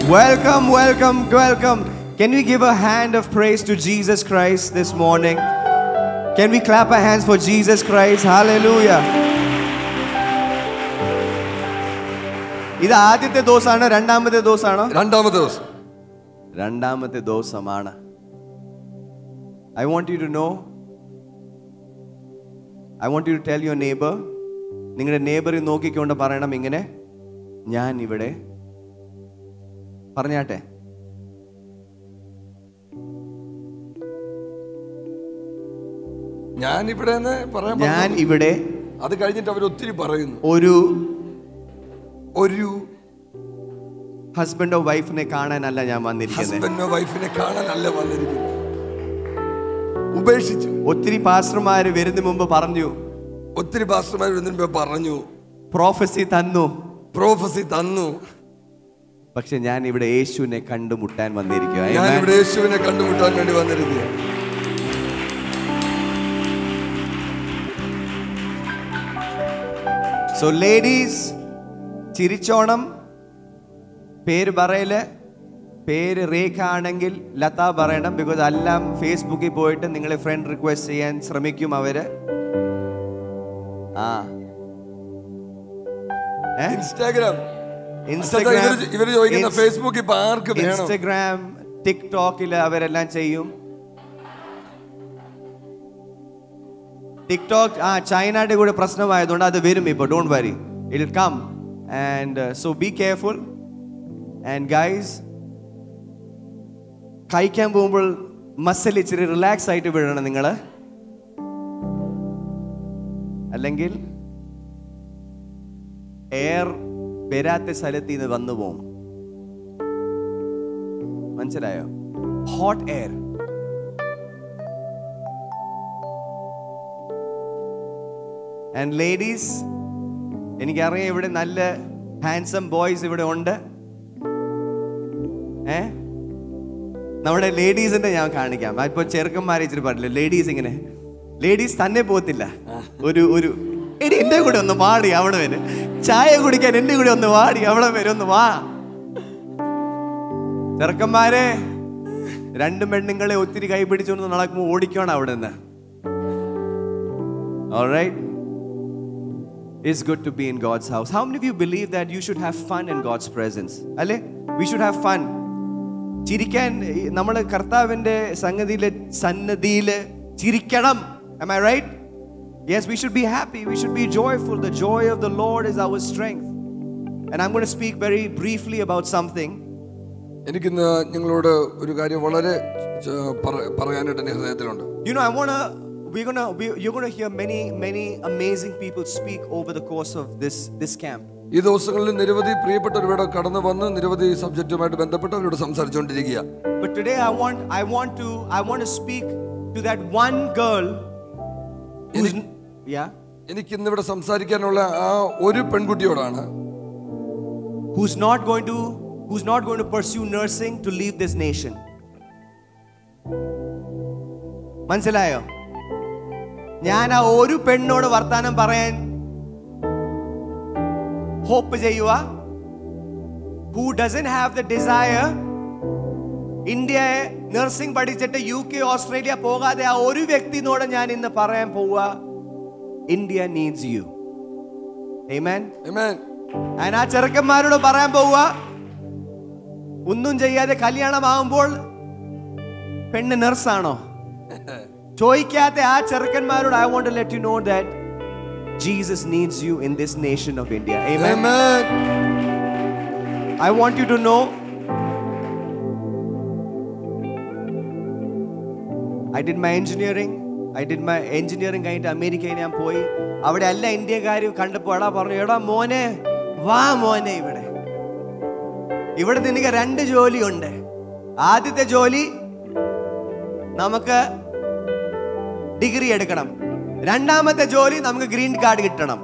Welcome, welcome, welcome. Can we give a hand of praise to Jesus Christ this morning? Can we clap our hands for Jesus Christ? Hallelujah. ഇത് ആദ്യത്തെ ദിവസമാണ്, രണ്ടാമത്തെ ദിവസമാണോ? രണ്ടാമത്തെ ദിവസം. രണ്ടാമത്തെ ദിവസമാണ്. I want you to know, I want you to tell your neighbor, നിങ്ങളുടെ നെയ്ബറിൽ നോക്കിക്കൊണ്ട് പറയണം ഇങ്ങനെ, ഞാൻ ഇവിടെ. പറഞ്ഞാട്ടെ. ഞാൻ ഇവിടെ. അത് കഴിഞ്ഞിട്ട് അവർ ഒത്തിരി പറയുന്നു. ഒരു ഹസ്ബൻഡോ വൈഫിനെ കാണാനല്ല ഞാൻ വന്നിരിക്കുന്നത്. ഉപേക്ഷിച്ചു. ഒത്തിരി പാസ്റ്റർമാര് വരുന്ന മുമ്പ് പറഞ്ഞു, പ്രോഫസി തന്നു. പക്ഷെ ഞാൻ ഇവിടെ യേശുവിനെ കണ്ടുമുട്ടാൻ വന്നിരിക്കുക. So ladies, ചിരിച്ചോണം. പേര് പറയല്. പേര് രേഖ ആണെങ്കിൽ ലത പറയണം. ബിക്കോസ് എല്ലാം ഫേസ്ബുക്കിൽ പോയിട്ട് നിങ്ങളെ ഫ്രണ്ട് റിക്വസ്റ്റ് ചെയ്യാൻ ശ്രമിക്കും അവര്. ഇൻസ്റ്റഗ്രാം, ടിക്ടോക്കില് അവരെല്ലാം ചെയ്യും. ടിക്ടോക്ക് ചൈനയുടെ കൂടെ പ്രശ്നമായതുകൊണ്ട് അത് വരും ഇപ്പോൾ. Don't worry, it will come. And so be careful. And guys, കഴിക്കാൻ പോകുമ്പോൾ മസിൽ ഇച്ചിരി റിലാക്സ് ആയിട്ട് വിടണം നിങ്ങൾ, അല്ലെങ്കിൽ എയർ വരാത്ത സ്ഥലത്ത് നിന്ന് വന്നു പോകും. മനസ്സിലായോ? Hot air. ആൻഡ് ലേഡീസ്, എനിക്കറിയാം ഇവിടെ നല്ല ഹാൻസം ബോയ്സ് ഇവിടെ ഉണ്ട്. നമ്മുടെ ലേഡീസിന്റെ ഞാൻ കാണിക്കാം. ഇപ്പൊ ചെറുക്കന്മാരെ ഇച്ചിരി പറഞ്ഞില്ല, ലേഡീസ് ഇങ്ങനെ, ലേഡീസ് തന്നെ പോകത്തില്ല. ഒരു എന്റെ കൂടെ ഒന്ന് വാടി അവിടെ വരെ, ചായ കുടിക്കാൻ എന്റെ കൂടെ ഒന്ന് വാടി അവിടെ വരെ ഒന്ന് വാ. ചെറുക്കന്മാരെ, രണ്ടു പെണ്ണുങ്ങളെ ഒത്തിരി കൈ പിടിച്ചോണ്ട് നടക്കുമ്പോൾ ഓടിക്കണം അവിടെ നിന്ന്. Alright? It's good to be in God's house. How many of you believe that you should have fun in God's presence? Alle? We should have fun. ചിരിക്കാൻ നമ്മൾ കർത്താവിന്റെ സന്നിധിയിൽ ചിരിക്കണം. Am I right? Yes, we should be happy. We should be joyful. The joy of the Lord is our strength. And I'm going to speak very briefly about something. എനിക്കിന്ന് നിങ്ങളോട് ഒരു കാര്യം വളരെ പറയാനായിട്ട് എൻ്റെ ഹൃദയത്തിലുണ്ട്. You know, you're going to hear many amazing people speak over the course of this camp. ഈ ദിവസങ്ങളിൽ നിരവധി പ്രിയപ്പെട്ടവരുടെ കടന്നു വന്ന് നിരവധി സബ്ജക്റ്റുമായിട്ട് ബന്ധപ്പെട്ട് അവരോട് സംസാരിച്ചുകൊണ്ടിരിക്കുക. But today I want to speak to that one girl who's എനിക്ക് ഇന്നിവിടെ സംസാരിക്കാനുള്ള ആ ഒരു പെൺകുട്ടിയോടാണ്, who's not going to pursue nursing to leave this nation. മനസ്സിലായോ? ഞാൻ ആ ഒരു പെണ്ണോട് വർത്താനം പറയാൻ ഹോപ്പ് ചെയ്യുക. Who doesn't have the desire, India nursing പഠിച്ചിട്ട് UK, ഓസ്ട്രേലിയ പോകാതെ ആ ഒരു വ്യക്തിയോട് ഞാൻ ഇന്ന് പറയാൻ പോവുക, India needs you. Amen. Amen. And ആ ചെറുക്കന്മാരോട് പറയാൻ പോവുക, ഒന്നും ചെയ്യാതെ കല്യാണമാകുമ്പോൾ പെണ്ണ് നഴ്സാണോ ചോദിക്കാത്ത ആ ചെറുക്കന്മാരോട് I want to let you know that Jesus needs you in this nation of India. Amen. Amen. I want you to know, I did my engineering കഴിഞ്ഞിട്ട് അമേരിക്കയിൽ ഞാൻ പോയി. അവിടെ എല്ലാ ഇന്ത്യക്കാരും കണ്ടപ്പോൾ എടാ പറഞ്ഞു, എടാ മോനെ വാ മോനെ, ഇവിടെ നിനക്ക് 2 ജോലിയുണ്ട്. ആദ്യത്തെ ജോലി നമുക്ക് ഡിഗ്രി എടുക്കണം, രണ്ടാമത്തെ ജോലി നമുക്ക് ഗ്രീൻ കാർഡ് കിട്ടണം.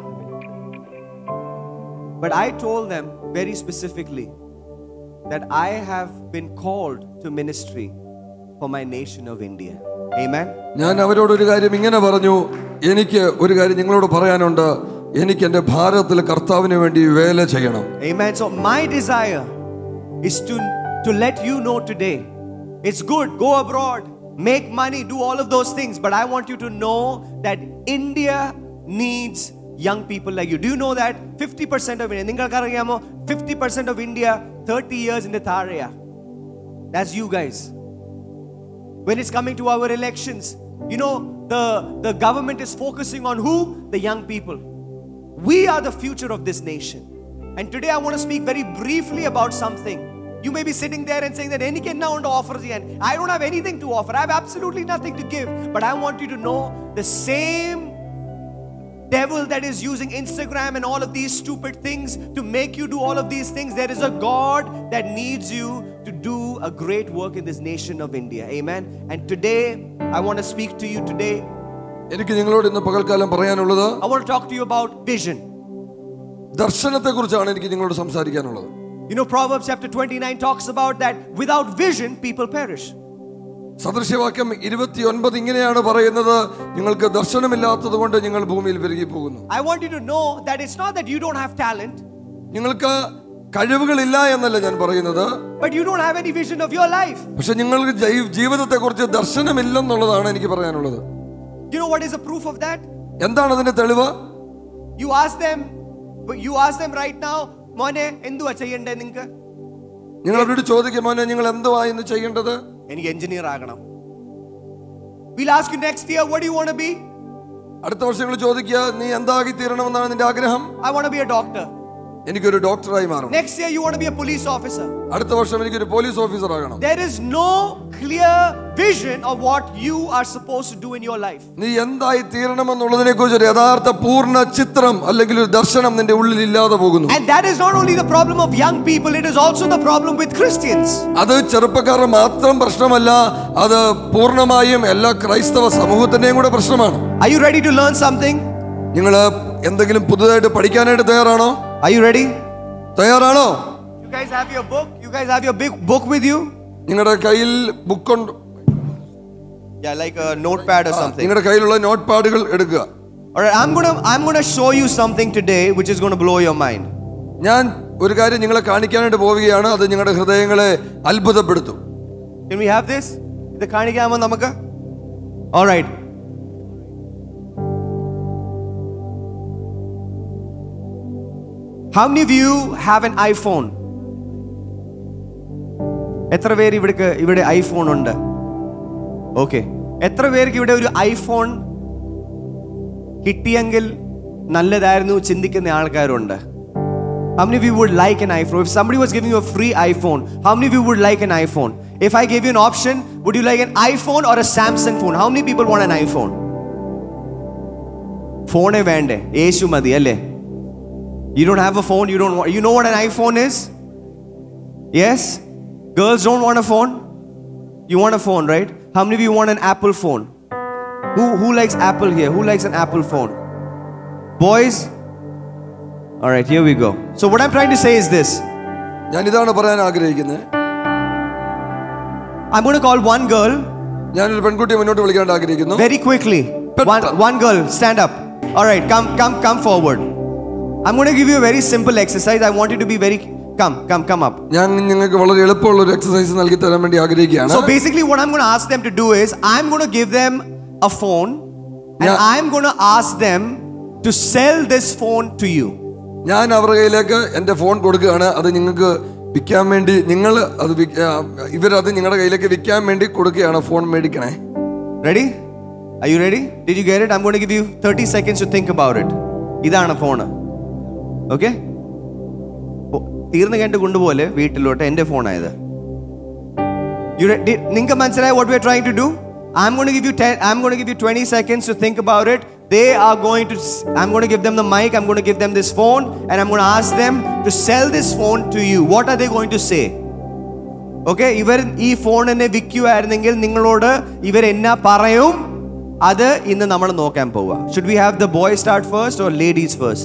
But I told them very specifically that I have been called to ministry for my nation of India. Amen. ഞാൻ അവരോട് ഒരു കാര്യം ഇങ്ങനെ പറഞ്ഞു, എനിക്ക് ഒരു കാര്യം നിങ്ങളോട് പറയാനുണ്ട്, എനിക്ക് എൻ്റെ ഭാരതത്തിൽ കർത്താവിന് വേണ്ടി വേല ചെയ്യണം. Amen. So my desire is to let you know today. It's good, go abroad, make money, do all of those things. But I want you to know that India needs young people like you. Do you know that 50% of India, 50% of India, 30 years in the Tharaya. That's you guys. When it's coming to our elections, you know, the government is focusing on who? The young people. We are the future of this nation. And today I want to speak very briefly about something. You may be sitting there and saying that any can now offer and I don't have anything to offer. I have absolutely nothing to give. But I want you to know the same devil that is using Instagram and all of these stupid things to make you do all of these things, there is a God that needs you to do a great work in this nation of India. Amen. And today I want to speak to you today. I want to talk to you about vision. You know, Proverbs chapter 29 talks about that without vision people perish. സദൃശ്യവാക്യം 29 ഇങ്ങനെയാണ് പറയുന്നത്, നിങ്ങൾക്ക് ദർശനമില്ലാത്തതുകൊണ്ട് നിങ്ങൾ ഭൂമിയിൽ പെരുകി പോകുന്നു. I want you to know that it's not that you don't have talent. നിങ്ങൾക്ക് കഴിവുകളില്ല എന്നല്ല ഞാൻ പറയുന്നത്. But you don't have any vision of your life. പക്ഷേ നിങ്ങൾക്ക് ജീവിതത്തെക്കുറിച്ച് ദർശനമില്ലെന്നുള്ളതാണ് എനിക്ക് പറയാനുള്ളത്. You know what is the proof of that? എന്താണ് അതിന്റെ തെളിവ്? You ask them right now, മോനെ എന്തുവാ ചെയ്യണ്ടേ നിങ്ങൾക്ക്? നിങ്ങൾ അവരോട് ചോദിക്കും, മോനെ നിങ്ങൾ എന്തുവാ ഇന്ന് ചെയ്യേണ്ടത്? എനിക്ക് എഞ്ചിനീയർ ആകണം. We'll ask you next year, what do you want to be? അടുത്ത വർഷം നിങ്ങൾ ചോദിക്കുക, നീ എന്തായി തീരണമെന്നാണ് നിന്റെ ആഗ്രഹം? I want to be a doctor. എനിക്കൊരു ഡോക്ടറായി മാറണം. Next year you want to be a police officer. അടുത്ത വർഷം എനിക്കൊരു പോലീസ് ഓഫീസർ ആകണം. There is no clear vision of what you are supposed to do in your life. നീ എന്തായി തീരണമെന്നുള്ളതിനെക്കുറിച്ച് ഒരു യഥാർത്ഥ പൂർണ്ണ ചിത്രം അല്ലെങ്കിൽ ഒരു ദർശനം നിന്റെ ഉള്ളിൽ ഇല്ലാതെ പോകുന്നു. And that is not only the problem of young people, it is also the problem with Christians. അത് ചെറുപ്പക്കാരുടെ മാത്രം പ്രശ്നമല്ല, അത് പൂർണ്ണമായും എല്ലാ ക്രൈസ്തവ സമൂഹത്തിന്റെയും കൂടെ പ്രശ്നമാണ്. Are you ready to learn something? നിങ്ങൾ എന്തെങ്കിലും പുതുതായിട്ട് പഠിക്കാനായിട്ട് തയ്യാറാണോ? Are you ready? തയ്യാറാണോ? You guys have your book? You guys have your big book with you? നിങ്ങളുടെ കയ്യിൽ ബുക്ക് ഉണ്ട്. Yeah, like a notepad or something. നിങ്ങളുടെ കയ്യിലുള്ള നോട്ട് പാഡുകൾ എടുക്കുക. All right, I'm going to show you something today which is going to blow your mind. ഞാൻ ഒരു കാര്യം നിങ്ങളെ കാണിക്കാനായിട്ട് പോവുകയാണ്, അത് നിങ്ങളുടെ ഹൃദയങ്ങളെ അത്ഭുതപ്പെടുത്തും. Can we have this? ഇത് കാണിക്കാമോ നമുക്ക്? All right. How many of you have an iPhone? എത്ര പേര് ഇവിടെ ഐഫോൺ ഉണ്ട്? ഓക്കെ. എത്ര പേർക്ക് ഇവിടെ ഒരു ഐഫോൺ കിട്ടിയെങ്കിൽ നല്ലതായിരുന്നു ചിന്തിക്കുന്ന ആൾക്കാരുണ്ട്? How many of you would like an iPhone? If somebody was giving you a free iPhone, how many of you would like an iPhone? If I gave you an option, would you like an iPhone or a Samsung phone? How many people want an iPhone? Phone വേണ്ടേ? യേശു മതി അല്ലേ? You don't have a phone, you know what an iPhone is? Yes? Girls don't want a phone? You want a phone, right? How many of you want an Apple phone? Who likes Apple here? Who likes an Apple phone? Boys? All right, here we go. So what I'm trying to say is this. ഞാൻ ഇതാണ് പറയാൻ ആഗ്രഹിക്കുന്നത്. I'm going to call one girl. ഞാൻ ഒരു പെൺകുട്ടിയെ മുന്നോട്ട് വിളിക്കാൻ ആഗ്രഹിക്കുന്നു. Very quickly. One girl, stand up. All right, come forward. I'm going to give you a very simple exercise. I want you to be very come up. ഞാൻ നിങ്ങൾക്ക് വളരെ എളുപ്പമുള്ള ഒരു എക്സർസൈസ് നൽകി തരാൻ വേണ്ടി ആഗ്രഹിക്കുകയാണ്. So basically what I'm going to ask them to do is I'm going to give them a phone and I'm going to ask them to sell this phone to you. ഞാൻ അവരുടെ കയ്യിലേക്ക് എൻ്റെ phone കൊടുക്കുകയാണ്. അത് നിങ്ങൾക്ക് വിൽക്കാൻ വേണ്ടി ഇവരത് നിങ്ങളുടെ കയ്യിലേക്ക് വിൽക്കാൻ വേണ്ടി കൊടുക്കുകയാണ്. ഫോൺ മേടിക്കണേ. Ready? Are you ready? Did you get it? I'm going to give you 30 seconds to think about it. ഇതാണ് ഫോൺ. ഓക്കെ? തീർന്നു കണ്ട് കൊണ്ടുപോലെ വീട്ടിലോട്ട് എൻ്റെ ഫോണായത്. നിങ്ങൾക്ക് മനസ്സിലായി what we are trying to do? I'm going to give you 20 seconds to think about it. I'm going to give them the mic, I'm going to give them this phone and I'm going to ask them to sell this phone to you. What are they going to say? Okay, ഇവർ ഈ ഫോണിനെ വിൽക്കുവായിരുന്നെങ്കിൽ നിങ്ങളോട് ഇവർ എന്നാ പറയും? അത് ഇന്ന് നമ്മൾ നോക്കാൻ പോവുക. Should we have the boys start first or ladies first?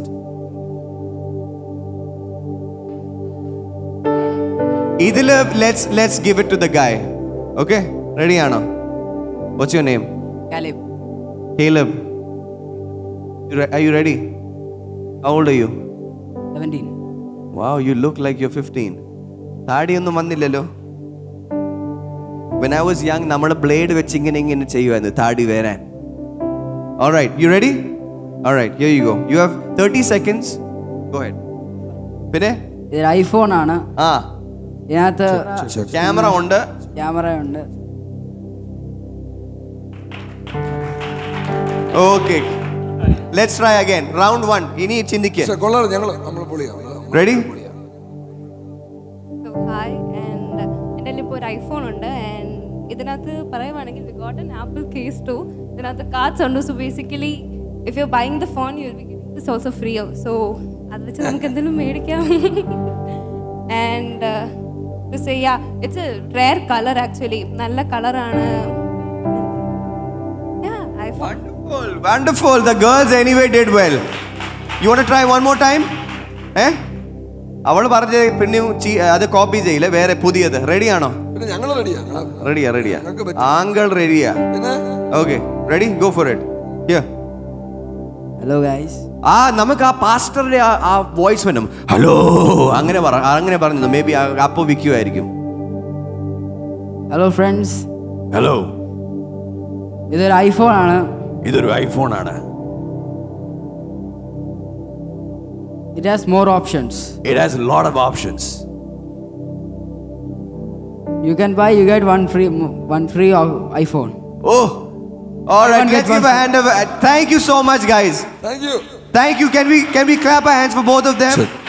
ഇതില് let's give it to the guy. Okay, ready ആണോ? What's your name? Caleb. Are you ready? How old are you? 17. Wow, you look like you're 15. താടിയൊന്നും വന്നില്ലല്ലോ. When I was young, നമ്മൾ blade വെച്ച് ഇങ്ങനെ ചെയ്യുമായിരുന്നു താടി വരാൻ. Alright, you ready? Alright, here you go. You have 30 seconds. Go ahead. പിന്നെ ഇത് iPhone ആണ്. ഇതിനകത്ത് ക്യാമറ ഉണ്ട്. Okay. Let's try again. Round 1. ഇനി ചിന്തിക്കുക. Ready? So hi, and എൻ്റെ ഇപ്പോൾ ഒരു ഐഫോൺ ഉണ്ട്, and ഇതിനകത്ത് പറയുവാണെങ്കിൽ we got an Apple case too. ഇതിനകത്ത് cards ഉണ്ട്. So basically if you're buying the phone, you'll be getting this also free. So അത് വെച്ച് നമുക്ക് എന്തെങ്കിലും മേടിക്കാം. And to say yeah, it's a rare color actually. നല്ല കളറാണ്. Yeah, iPhone. Wonderful. The girls anyway did well. You want to try one more time? അവള് പറഞ്ഞ പിന്നെ അത് കോപ്പി ചെയ്യില്ല, വേറെ പുതിയത്. റെഡിയാണോ? റെഡിയാ. ആങ്കിൾ റെഡിയാ. Okay, ready, go for it. Hello guys. നമുക്ക് ആ പാസ്റ്ററുടെ ആ വോയിസ് വേണം. ഹലോ അങ്ങനെ പറഞ്ഞു. മേ ബി അപ്പോ വിൽക്കുമായിരിക്കും. Hello friends. ഹലോ. ഇതൊരു ഐഫോൺ ആണ്. It has more options. It has a lot of options. You can buy, you get one free iPhone. Oh, all right. Let's give a hand of. Thank you so much, guys. Thank you. Can we clap our hands for both of them? Sure.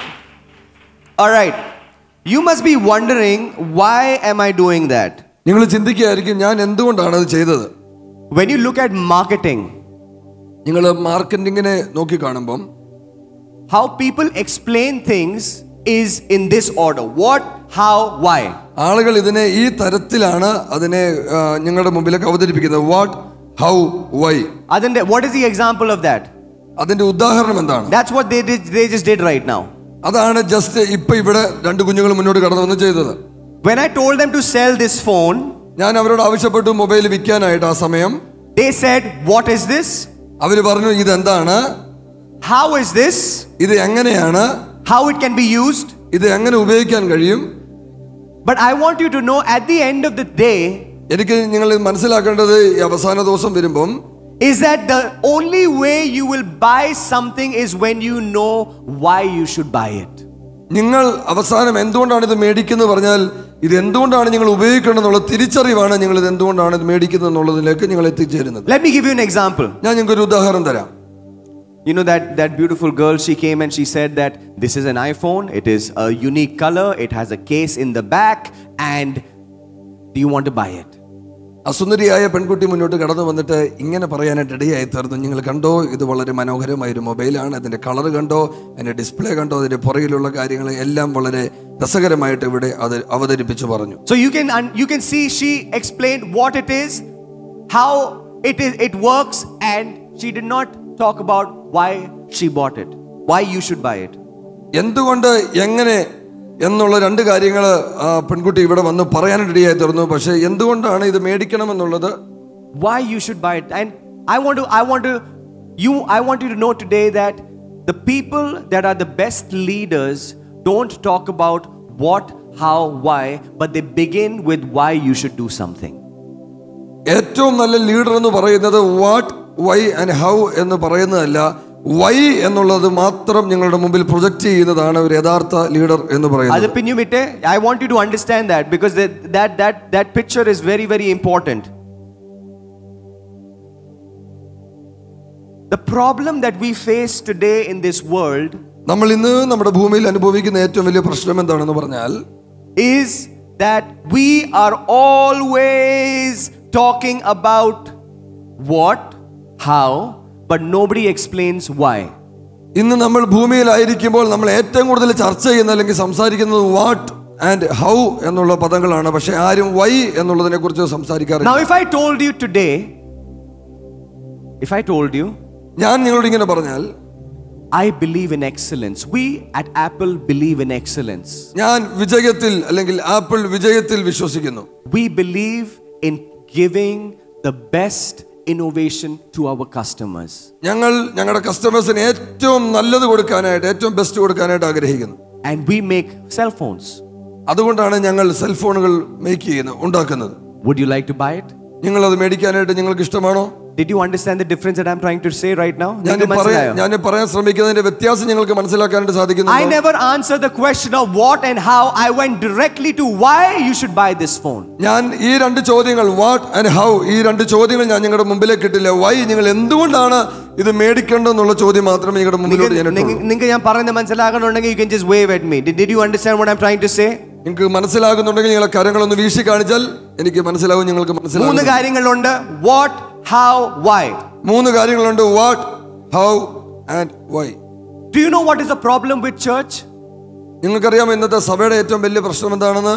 All right. You must be wondering, why am I doing that? നിങ്ങൾ ചിന്തിക്കുകയായിരിക്കും ഞാൻ എന്തുകൊണ്ടാണ് അത് ചെയ്തത്. When you look at marketing, നിങ്ങൾ മാർക്കറ്റിംഗിനെ നോക്കി കാണുമ്പോൾ how people explain things is in this order: what, how, why. ആളുകൾ ഇതിനെ ഈ തരത്തിലാണ് അതിനെ നിങ്ങളുടെ മുമ്പിലേക്ക് അവതരിപ്പിക്കുന്നത്. What, how, why. അതിന്റെ what is the example of that? അതിന്റെ ഉദാഹരണം എന്താണ്? That's what they just did right now. അതാണ് ജസ്റ്റ് ഇപ്പൊ ഇവിടെ രണ്ട് കുഞ്ഞുങ്ങൾ മുന്നോട്ട് കടന്നു വന്ന് ചെയ്തത്. When I told them to sell this phone, ഞാൻ അവരോട് ആവശ്യപ്പെട്ടു മൊബൈൽ വിൽക്കാനായിട്ട്. ആ സമയം they said, what is this? അവര് പറഞ്ഞു ഇത് എന്താണ്? How is this? ഇത് എങ്ങനെയാണ്? How it can be used? ഇത് എങ്ങനെ ഉപയോഗിക്കാൻ കഴിയും? But I want you to know, at the end of the day, എനിക്ക് നിങ്ങൾ മനസ്സിലാക്കേണ്ടത് ഈ അവസാന ദിവസം വരുമ്പം is that the only way you will buy something is when you know why you should buy it. നിങ്ങൾ അവസാനം എന്തുകൊണ്ടാണ് ഇത് മേടിക്കുന്നത് പറഞ്ഞാൽ ഇത് എന്തുകൊണ്ടാണ് നിങ്ങൾ ഉപയോഗിക്കണം എന്നുള്ള തിരിച്ചറിവാണ് നിങ്ങൾ ഇത് എന്തുകൊണ്ടാണ് ഇത് മേടിക്കുന്നത് എന്നുള്ളതിലേക്ക് നിങ്ങൾ എത്തിച്ചേരുന്നത്. Let me give you an example. ഞാൻ നിങ്ങൾക്ക് ഒരു ഉദാഹരണം തരാം. You know that beautiful girl, she came and she said that this is an iPhone, it is a unique color, it has a case in the back, and do you want to buy it? അസുന്ദരിയായ പെൺകുട്ടി മുന്നോട്ട് കടന്നു വന്നിട്ട് ഇങ്ങനെ പറയാനായിട്ട് ഇടയായി തീർന്നു. നിങ്ങൾ കണ്ടോ, ഇത് വളരെ മനോഹരമായ ഒരു മൊബൈലാണ്, അതിന്റെ കളർ കണ്ടോ, അതിന്റെ ഡിസ്പ്ലേ കണ്ടോ, അതിന്റെ പുറകിലുള്ള കാര്യങ്ങൾ എല്ലാം വളരെ രസകരമായിട്ട് ഇവിടെ അത് അവതരിപ്പിച്ചു പറഞ്ഞു. So you can see she explained what it is, how it works, and she did not talk about why she bought it, why you should buy it. എന്തുകൊണ്ട് എങ്ങനെ എന്നുള്ള രണ്ട് കാര്യങ്ങൾ പെൺകുട്ടി ഇവിടെ വന്ന് പറയാനിടയായി തീർന്നു. പക്ഷേ എന്തുകൊണ്ടാണ് ഇത് മേടിക്കണം എന്നുള്ളത്, why you should buy it. And I want you to know today that the people that are the best leaders don't talk about what, how, why, but they begin with why you should do something. ഏറ്റവും നല്ല leader എന്ന് പറയുന്നത് what, Y and how എന്ന് പറയുന്നതല്ല, Y എന്നുള്ളത് മാത്രം നിങ്ങളുടെ മുമ്പിൽ പ്രൊജക്റ്റ് ചെയ്യുന്നതാണ് ഒരു യഥാർത്ഥ ലീഡർ എന്ന് പറയുന്നത്. I want you to understand that, because that picture is very, very important. The problem that we face today in this world, നമ്മൾ ഇന്ന് നമ്മുടെ ഭൂമിയിൽ അനുഭവിക്കുന്ന ഏറ്റവും വലിയ പ്രശ്നം എന്താണെന്ന് പറഞ്ഞാൽ, is that we are always talking about what, how, but nobody explains why. ഇന്ന് നമ്മൾ ഭൂമിയിലായിരിക്കുമ്പോൾ നമ്മൾ ഏറ്റവും കൂടുതൽ ചർച്ച ചെയ്യുന്ന അല്ലെങ്കിൽ സംസാരിക്കുന്നത് വാട്ട് ആൻഡ് ഹൗ എന്നുള്ള പദങ്ങളാണ്. പക്ഷെ ആരും വൈ എന്നുള്ളതിനെ കുറിച്ച് സംസാരിക്കാറില്ല. Now if I told you today, ഞാൻ നിങ്ങളോട് ഇങ്ങനെ പറഞ്ഞാൽ, I believe in excellence. We at Apple believe in excellence. ഞാൻ വിജയത്തിൽ അല്ലെങ്കിൽ ആപ്പിൾ വിജയത്തിൽ വിശ്വസിക്കുന്നു. We believe in giving the best innovation to our customers. ഞങ്ങൾ ഞങ്ങളുടെ കസ്റ്റമേഴ്സിന് ഏറ്റവും നല്ലത് കൊടുക്കാനായിട്ട്, ഏറ്റവും ബെസ്റ്റ് കൊടുക്കാനായിട്ട് ആഗ്രഹിക്കുന്നു. And we make cell phones. അതുകൊണ്ടാണ് ഞങ്ങൾ സെൽഫോണുകൾ ഉണ്ടാക്കുന്നത്. Would you like to buy it? നിങ്ങൾ അത് മേടിക്കാനായിട്ട് നിങ്ങൾക്ക് ഇഷ്ടമാണോ? Did you understand the difference that I'm trying to say right now? ഞാൻ പറയാൻ ശ്രമിക്കുന്നതിന്റെ വ്യത്യാസം നിങ്ങൾക്ക് മനസ്സിലാക്കാനായിട്ട് സാധിക്കുന്നു. I never answered the question of what and how. I went directly to why you should buy this phone. ഞാൻ ഈ രണ്ട് ചോദ്യങ്ങൾ what and how ഈ രണ്ട് ചോദ്യങ്ങൾ ഞാൻ നിങ്ങളുടെ മുമ്പിലേക്ക് ഇട്ടില്ല. why നിങ്ങൾ എന്തുകൊണ്ടാണ് ഇത് മേടിക്കേണ്ടതെന്നുള്ള ചോദ്യം മാത്രമേ നിങ്ങളുടെ മുമ്പിലോട്ട് ഞാൻ ഇട്ടുള്ളൂ. നിങ്ങൾക്ക് ഞാൻ പറയുന്നത് മനസ്സിലാകണമെങ്കിൽ you can just wave at me. Did you understand what I'm trying to say? നിങ്ങൾക്ക് മനസ്സിലാകുന്നുണ്ടെങ്കിൽ നിങ്ങളുടെ കരങ്ങളൊന്ന് വീശി കാണിച്ചാൽ എനിക്ക് മനസ്സിലാവും. നിങ്ങൾക്ക് മനസ്സിലാവും. മൂന്ന് കാര്യങ്ങളുണ്ട്. what, how, why. മൂന്ന് കാര്യങ്ങളുണ്ട്. what, how and why. Do you know what is the problem with church? നിങ്ങൾക്കറിയാമോ ഇന്നത്തെ സഭയുടെ ഏറ്റവും വലിയ പ്രശ്നം എന്താണെന്ന്?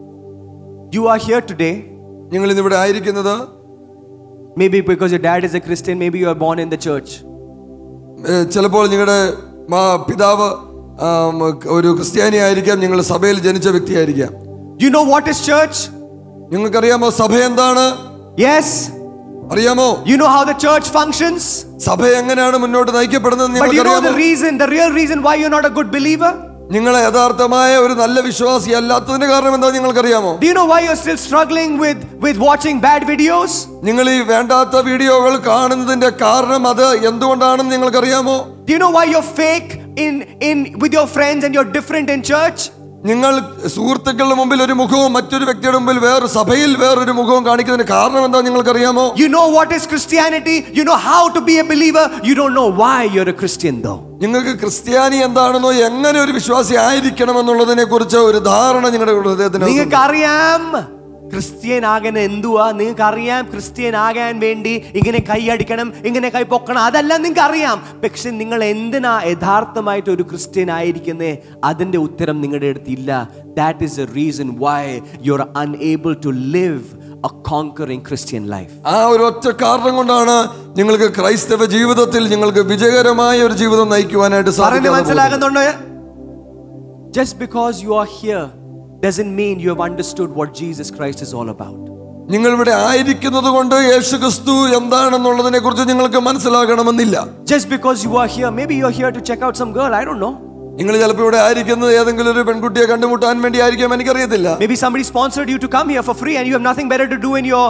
You are here today. നിങ്ങൾ ഇന്ന് ഇവിടെ ആയിരിക്കുന്നത് maybe because your dad is a Christian, maybe you are born in the church. ചിലപ്പോൾ നിങ്ങളുടെ പിതാവ് ഒരു ക്രിസ്ത്യാനി ആയിരിക്കാം, നിങ്ങൾ സഭയിൽ ജനിച്ച വ്യക്തിയായിരിക്കാം. You know what is church? നിങ്ങൾക്കറിയാമോ സഭ എന്താണ്? Yes. അറിയാമോ? You know how the church functions? സഭ എങ്ങനെയാണ് മുന്നോട്ട് നയിക്കപ്പെടുന്നത്? But you know the real reason why you're not a good believer? നിങ്ങൾ യഥാർത്ഥമായ ഒരു നല്ല വിശ്വാസി അല്ലാത്തതിന്റെ കാരണം എന്താ നിങ്ങൾക്കറിയാമോ? Do you know why you're still struggling with watching bad videos? നിങ്ങൾ ഈ വേണ്ടാത്ത വീഡിയോകൾ കാണുന്നതിന്റെ കാരണം അത് എന്തുകൊണ്ടാണെന്ന് നിങ്ങൾക്കറിയാമോ? Do you know why you're fake in with your friends and you're different in church? നിങ്ങൾ സുഹൃത്തുക്കളുടെ മുമ്പിൽ ഒരു മുഖവും മറ്റൊരു വ്യക്തിയുടെ മുമ്പിൽ വേറെ സഭയിൽ വേറൊരു മുഖവും കാണിക്കുന്നതിന് കാരണം എന്താ നിങ്ങൾക്കറിയാമോ? You know what is Christianity? You know how to be a believer. You don't know why you're a Christian though. നിങ്ങൾക്ക് ക്രിസ്ത്യാനി എന്താണെന്നോ എങ്ങനെ ഒരു വിശ്വാസി ആയിരിക്കണം എന്നുള്ളതിനെ കുറിച്ച് ഒരു ധാരണ നിങ്ങളുടെ ഹൃദയത്തിന് നിങ്ങൾക്ക് അറിയാം ക്രിസ്ത്യൻ ആകാൻ എന്തുവാ. നിങ്ങൾക്ക് അറിയാം ക്രിസ്ത്യൻ ആകാൻ വേണ്ടി ഇങ്ങനെ കൈയടിക്കണം, ഇങ്ങനെ കൈ പൊക്കണം, അതെല്ലാം നിങ്ങൾക്ക് അറിയാം. പക്ഷെ നിങ്ങൾ എന്തിനാ യഥാർത്ഥമായിട്ട് ഒരു ക്രിസ്ത്യൻ ആയിരിക്കുന്നേ? അതിന്റെ ഉത്തരം നിങ്ങളുടെ അടുത്തില്ല. That is the reason why you're unable to live a conquering Christian life. ആ ഒരു ഒറ്റ കാരണം കൊണ്ടാണ് നിങ്ങൾക്ക് ക്രൈസ്തവ ജീവിതത്തിൽ നിങ്ങൾക്ക് വിജയകരമായ ഒരു ജീവിതം നയിക്കുവാനായിട്ട് സാധിക്കുന്നത്. മനസ്സിലാകുന്നുണ്ടോ? Just because you are here doesn't mean you have understood what Jesus Christ is all about. നിങ്ങൾ ഇവിടെ ആയിരിക്കുന്നത് കൊണ്ട് യേശുക്രിസ്തു എന്താണെന്നുള്ളതിനെ കുറിച്ച് നിങ്ങൾക്ക് മനസ്സിലാകണമെന്നില്ല. Just because you are here, maybe you are here to check out some girl, I don't know. നിങ്ങൾ ചിലപ്പോൾ ഇവിടെ ആയിരിക്കുന്നത് ഏതെങ്കിലും ഒരു പെൺകുട്ടിയെ കണ്ടുമുട്ടാൻ വേണ്ടി ആയിരിക്കും, എനിക്കറിയത്തില്ല. Maybe somebody sponsored you to come here for free and you have nothing better to do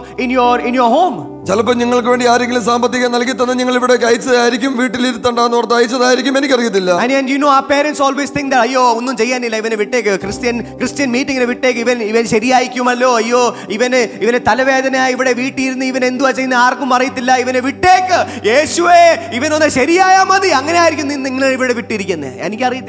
in your home. ചിലപ്പോൾ നിങ്ങൾക്ക് വേണ്ടി ആരെങ്കിലും സാമ്പത്തികം നൽകി തന്നെ നിങ്ങൾ ഇവിടെ അയച്ചതായിരിക്കും, വീട്ടിലിരുത്തണ്ടെന്ന് ഓർത്ത് അയച്ചതായിരിക്കും, എനിക്കറിയത്തില്ല. And you know our parents always think that അയ്യോ ഒന്നും ചെയ്യാനില്ല, ഇവനെ വിട്ടേക്ക്, ക്രിസ്ത്യൻ മീറ്റിംഗിനെ വിട്ടേക്ക്, ഇവൻ ശരിയായിരിക്കുമല്ലോ, അയ്യോ ഇവന് തലവേദന, ഇവിടെ വീട്ടിലിരുന്ന് ഇവൻ എന്തുവാ ചെയ്യുന്ന ആർക്കും അറിയത്തില്ല, ഇവനെ വിട്ടേക്ക്, യേശുവേ ഇവനൊന്ന് ശരിയായാൽ മതി, അങ്ങനെ ആയിരിക്കും നിങ്ങൾ ഇവിടെ വിട്ടിരിക്കുന്നത്, എനിക്കറിയത്തില്ല.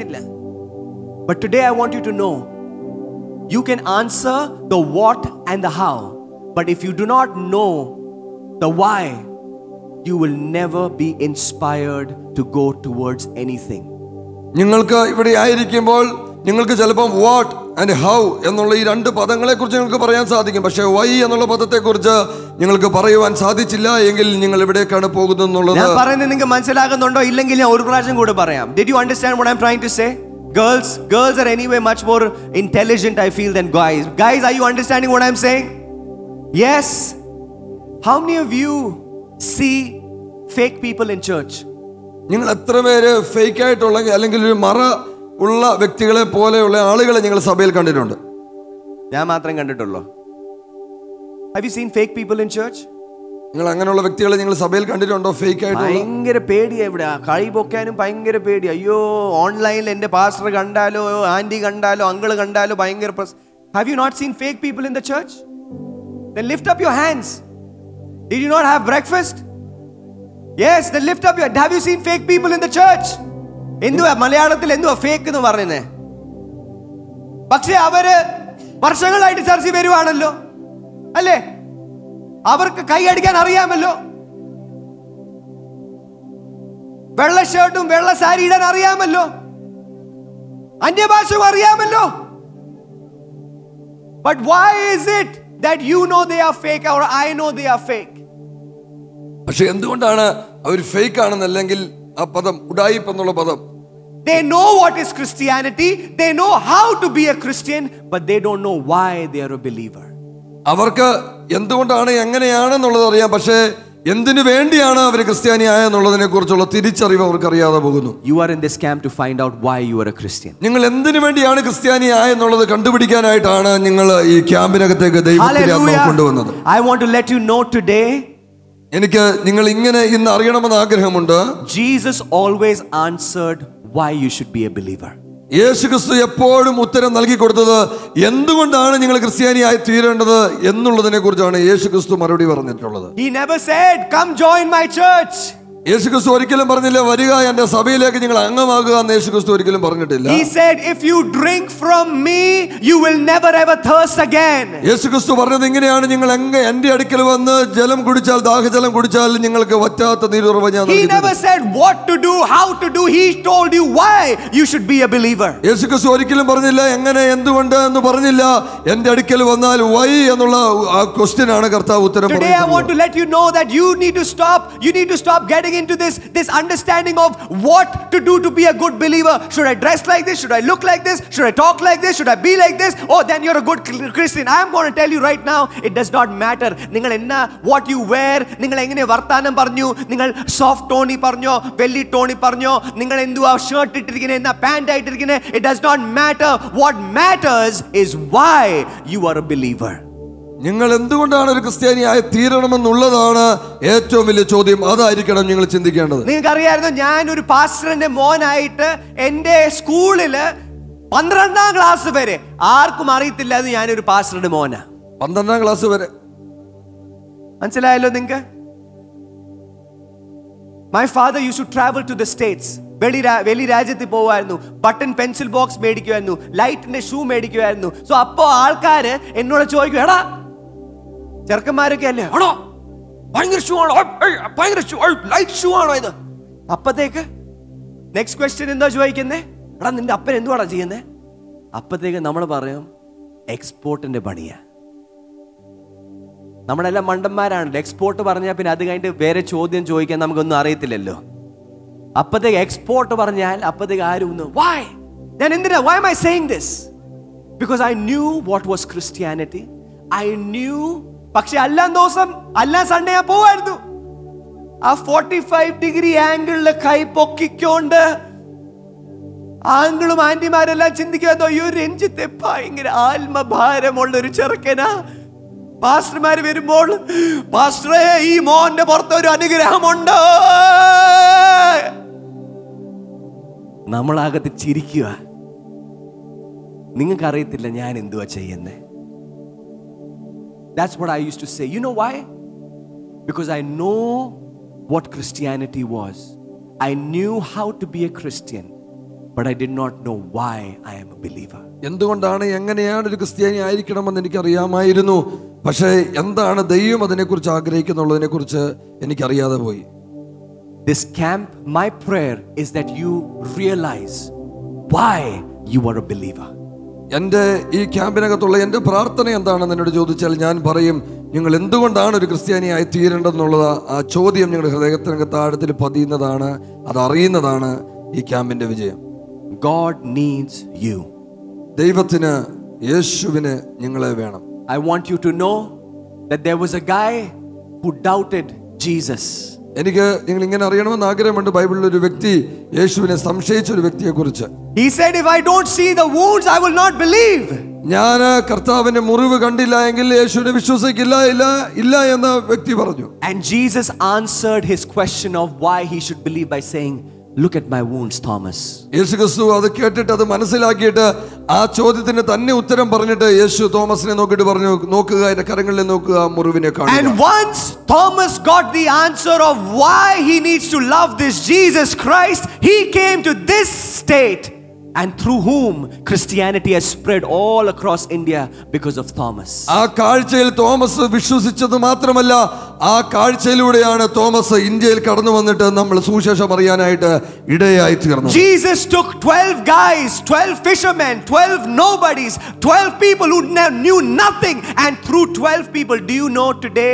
But today I want you to know you can answer the what and the how, but if you do not know the why, you will never be inspired to go towards anything. നിങ്ങൾക്ക് ഇവിടെ ആയിരിക്കുമ്പോൾ നിങ്ങൾക്ക് ചിലപ്പോൾ what and how എന്നുള്ള ഈ രണ്ട് പദങ്ങളെ കുറിച്ച് നിങ്ങൾക്ക് പറയാൻ സാധിക്കും, പക്ഷേ വൈ എന്നുള്ള പദത്തെ കുറിച്ച് നിങ്ങൾക്ക് പറയുവാൻ സാധിച്ചില്ല എങ്കിൽ നിങ്ങൾ എവിടേക്കാണ് പോകുന്നത് എന്നുള്ളത് ഞാൻ പറയുന്നത് നിങ്ങൾക്ക് മനസ്സിലാകുന്നുണ്ടോ? ഇല്ലെങ്കിൽ ഞാൻ ഒരു പ്രാവശ്യം കൂടെ പറയാം. Did you understand what I'm trying to say? Girls are anyway much more intelligent I feel than guys. Guys, are you understanding what I'm saying? Yes. How many of you see fake people in church? നിങ്ങൾ എത്ര പേര് fake ആയിട്ടുള്ള അല്ലെങ്കിൽ ഒരു മറ ഉള്ള വ്യക്തികളെ പോലെയുള്ള ആളുകളെ നിങ്ങൾ സഭയിൽ കണ്ടിട്ടുണ്ട്? ഞാൻ മാത്രം കണ്ടിട്ടുള്ളൂ. Have you seen fake people in church? നിങ്ങൾ അങ്ങനെയുള്ള വ്യക്തികളെ നിങ്ങൾ സഭയിൽ കണ്ടിട്ടുണ്ടോ? ഫേക്ക് ആയിട്ട് ഭയങ്കര പേടിയാ ഇവിടെ, കൈ പൊക്കാനും ഭയങ്കര പേടി. അയ്യോ ഓൺലൈനിൽ എന്റെ പാസ്റ്റർ കണ്ടാലോ, ആന്റി കണ്ടാലോ, അങ്കിള് കണ്ടാലോ ഭയങ്കര. Have you not seen fake people in the church? Then lift up your hands. Did you not have breakfast? Yes, then lift up your. Have you seen fake people in the church? എന്തുവാ മലയാളത്തിൽ എന്തുവാ fake എന്ന് പറയുന്നേ? പക്ഷെ അവര് വർഷങ്ങളായിട്ട് ചർച്ച വരുവാണല്ലോ, അല്ലേ? അവർക്ക് കൈയടിക്കാൻ അറിയാമല്ലോ, വെള്ള ഷർട്ടും വെള്ള സാരി ഇടാൻ അറിയാമല്ലോ, അന്യഭാഷയും അറിയാമല്ലോ. But why is it that you know they are fake or I know they are fake? പക്ഷെ എന്തുകൊണ്ടാണ് അവർ ഫേക്ക് ആണെന്നല്ലെങ്കിൽ ആ പദം ഉഡായിപ്പ് എന്നുള്ള പദം? They know what is Christianity, they know how to be a Christian, but they don't know why they are a believer. അവർക്ക് എന്തുകൊണ്ടാണ് എങ്ങനെയാണെന്നുള്ളത് അറിയാം, പക്ഷേ എന്തിനു വേണ്ടിയാണ് അവർ ക്രിസ്ത്യാനിയായെന്നുള്ളതിനെ കുറിച്ചുള്ള തിരിച്ചറിവ് അവർക്ക് അറിയാതെ പോകുന്നു. You are in this camp to find out why you are a Christian. നിങ്ങൾ എന്തിനു വേണ്ടിയാണ് ക്രിസ്ത്യാനിയായെന്നുള്ളത് കണ്ടുപിടിക്കാനായിട്ടാണ് നിങ്ങൾ ഈ ക്യാമ്പിനകത്തേക്ക് ദൈവത്തിന്റെ ആത്മാവ് കൊണ്ടുവന്നത്. I want to let you know today. എനിക്ക് നിങ്ങൾ ഇങ്ങനെ ഇന്ന് അറിയണമെന്ന് ആഗ്രഹമുണ്ട്. Jesus always answered why you should be a believer. യേശുക്രിസ്തു എപ്പോഴും ഉത്തരം നൽകി കൊടുത്തത് എന്തുകൊണ്ടാണ് നിങ്ങൾ ക്രിസ്ത്യാനിയായി തീരേണ്ടത് എന്നുള്ളതിനെ കുറിച്ചാണ് യേശുക്രിസ്തു മറുപടി പറഞ്ഞിട്ടുള്ളത്. He never said, "Come join my church." യേശുക്രിസ്തു ഒരിക്കലും പറഞ്ഞില്ല വരിക എന്റെ സഭയിലേക്ക് നിങ്ങൾ അംഗമാകുക എന്ന് യേശുക്രിസ്തു ഒരിക്കലും പറഞ്ഞിട്ടില്ല. He said, "If you drink from me, you will never ever thirst again." യേശുക്രിസ്തു പറഞ്ഞത് ഇങ്ങനെയാണ്, നിങ്ങൾ എന്റെ അടുക്കൽ വന്ന് ജലം കുടിച്ചാൽ, ദാഹജലം കുടിച്ചാൽ നിങ്ങൾക്ക് വറ്റാത്ത നീരുറവ ഞാൻ നൽകും. He never said what to do, how to do. He told you why you should be a believer. യേശുക്രിസ്തു ഒരിക്കലും പറഞ്ഞില്ല എങ്ങനെ എന്തുകൊണ്ട് എന്ന് പറഞ്ഞില്ല. എന്റെ അടുക്കൽ വന്നാൽ വൈ എന്നുള്ള ആ ക്വസ്റ്റ്യൻ ആണ് കർത്താവ് ഉത്തരം പറയുന്നത്. Today I want to let you know that you need to stop getting into this understanding of what to do to be a good believer. Should I dress like this? Should I look like this? Should I talk like this? Should I be like this? Oh, then you're a good Christian. I am going to tell you right now, it does not matter. നിങ്ങൾ എന്നാ what you wear, നിങ്ങൾ എങ്ങനെ വർത്താനം പറഞ്ഞു, നിങ്ങൾ soft Tony പറഞ്ഞോ വെല്ലി Tony പറഞ്ഞോ, നിങ്ങൾ എന്തുവാ ഷർട്ട് ഇട്ടിരിക്കുന്നത്, എന്നാ പാന്റ് ആയിട്ടിരിക്കുന്നത്, it does not matter. What matters is why you are a believer. നിങ്ങൾ എന്തുകൊണ്ടാണ് ഒരു ക്രിസ്ത്യാനിയായി തീരണമെന്നുള്ളതാണ് ഏറ്റവും വലിയ ചോദ്യം. അതായിരിക്കണം നിങ്ങൾ ചിന്തിക്കേണ്ടത്. നിങ്ങൾക്ക് അറിയാമായിരുന്നു, ഞാൻ ഒരു പാസ്റ്ററിന്റെ മോനായിട്ട് എന്റെ സ്കൂളില് 12ാം ക്ലാസ് വരെ ആർക്കും അറിയത്തില്ലായിരുന്നു ഞാനൊരു പാസ്റ്ററുടെ മോനാ. 12ാം ക്ലാസ് വരെ മനസ്സിലായല്ലോ നിങ്ങൾക്ക്? My father used to travel to the states. വെളി രാജ്യത്തിൽ പോവായിരുന്നു. ബട്ടൺ പെൻസിൽ ബോക്സ് മേടിക്കുമായിരുന്നു, ലൈറ്റിന്റെ ഷൂ മേടിക്കുമായിരുന്നു. സോ അപ്പോ ആൾക്കാര് എന്നോട് ചോദിക്കും, എടാ ചെറുക്കന്മാരൊക്കെ അല്ലേ, എടോ ഭയങ്കര ഷൂ ആണോ, ഭയങ്കര ഷൂ, ലൈറ്റ് ഷൂ ആണോ ഇത്? അപ്പത്തേക്ക് നെക്സ്റ്റ് ക്വസ്റ്റ്യൻ എന്താ ചോദിക്കുന്നേ, എടാ നിന്റെ അപ്പൻ എന്തുവാടാ ചെയ്യുന്നേ? അപ്പത്തേക്ക് നമ്മൾ പറയും എക്സ്പോർട്ടിന്റെ പണിയാ. നമ്മളെല്ലാം മണ്ടന്മാരാണല്ലോ. എക്സ്പോർട്ട് പറഞ്ഞാൽ പിന്നെ അത് കഴിഞ്ഞിട്ട് വേറെ ചോദ്യം ചോദിക്കാൻ നമുക്കൊന്നും അറിയത്തില്ലല്ലോ. അപ്പത്തേക്ക് എക്സ്പോർട്ട് പറഞ്ഞാൽ അപ്പത്തേക്ക് ആരും ഒന്ന് why? ഞാൻ എന്തിനാ, why am I saying this? Because I knew what was Christianity. I knew. പക്ഷെ എല്ലാ ദിവസം എല്ലാ സൺഡേ ഞാൻ പോവായിരുന്നു. ആ 45 ഡിഗ്രി ആംഗിളില് കൈ പൊക്കിക്കൊണ്ട് ആംഗിളും ആന്റിമാരെല്ലാം ചിന്തിക്കുവാന്നോ, അയ്യോ രഞ്ജിത്ത് ഭയങ്കര ആത്മഭാരമുള്ള ഒരു ചെറുക്കനാ. പാസ്റ്റർമാര് വരുമ്പോൾ, പാസ്റ്ററേ ഈ മോന്റെ പുറത്ത് ഒരു അനുഗ്രഹമുണ്ട്, നമ്മളാകത്ത് ചിരിക്കുക. നിങ്ങൾക്ക് അറിയത്തില്ല ഞാൻ എന്തുവാ ചെയ്യുന്നേ. That's what I used to say. You know why? Because I know what Christianity was. I knew how to be a Christian, but I did not know why I am a believer. എന്തുകൊണ്ടാണ് എങ്ങനെയാണ് ഒരു ക്രിസ്ത്യാനി ആയിരിക്കണമെന്ന് എനിക്കറിയാമായിരുന്നു. പക്ഷേ എന്താണ് ദൈവം അതിനെക്കുറിച്ച് ആഗ്രഹിക്കുന്നുള്ളതിനെ കുറിച്ച് എനിക്കറിയാതെ പോയി. This camp, my prayer is that you realize why you are a believer. എൻ്റെ ഈ ക്യാമ്പിനകത്തുള്ള എൻ്റെ പ്രാർത്ഥന എന്താണെന്ന് എന്നോട് ചോദിച്ചാൽ ഞാൻ പറയും, നിങ്ങൾ എന്തുകൊണ്ടാണ് ഒരു ക്രിസ്ത്യാനിയായി തീരേണ്ടതെന്നുള്ളത് ആ ചോദ്യം നിങ്ങളുടെ ഹൃദയത്തിനകത്ത് ആഴത്തിൽ പതിയുന്നതാണ്, അത് അറിയുന്നതാണ് ഈ ക്യാമ്പിന്റെ വിജയം. God needs you. ദൈവത്തിന്, യേശുവിന് നിങ്ങളെ വേണം. I want you to know that there was a guy who doubted Jesus. എനിക്ക് നിങ്ങൾ ഇങ്ങനെ അറിയണമെന്ന് ആഗ്രഹമുണ്ട്. ബൈബിളിൽ ഒരു വ്യക്തി യേശുവിനെ സംശയിച്ച ഒരു വ്യക്തിയെ കുറിച്ച്. He said, if I don't see the wounds, I will not believe. ഞാൻ കർത്താവിന്റെ മുറിവ് കണ്ടില്ല എങ്കിൽ യേശുവിനെ വിശ്വസിക്കില്ല എന്ന വ്യക്തി പറഞ്ഞു. And Jesus answered his question of why he should believe by saying, look at my wounds, Thomas. യേശുക്രിസ്തു അത് കേട്ടിട്ട് അത് മനസ്സിലാക്കിയിട്ട് ആ ചോദ്യത്തിന് തന്നെ ഉത്തരം പറഞ്ഞിട്ട് യേശു തോമസിനെ നോക്കിയിട്ട് പറഞ്ഞു, നോക്കുക എന്റെ കരങ്ങളിൽ നോക്കുക, മുറിവിനെ കാണുക. And once Thomas got the answer of why he needs to love this Jesus Christ, he came to this state, and through whom Christianity has spread all across India because of Thomas. ആ കാഴ്ചയിൽ Thomas വിശ്വസിച്ചത് മാത്രമല്ല, ആ കാഴ്ചയിലൂടെയാണ് Thomas ഇന്ത്യയിൽ കടന്നു വന്നിട്ട് നമ്മൾ സുവിശേഷം അറിയാനായിട്ട് ഇടയായി തീർന്നു. Jesus took 12 guys, 12 fishermen, 12 nobodies, 12 people who knew nothing, and through 12 people, do you know today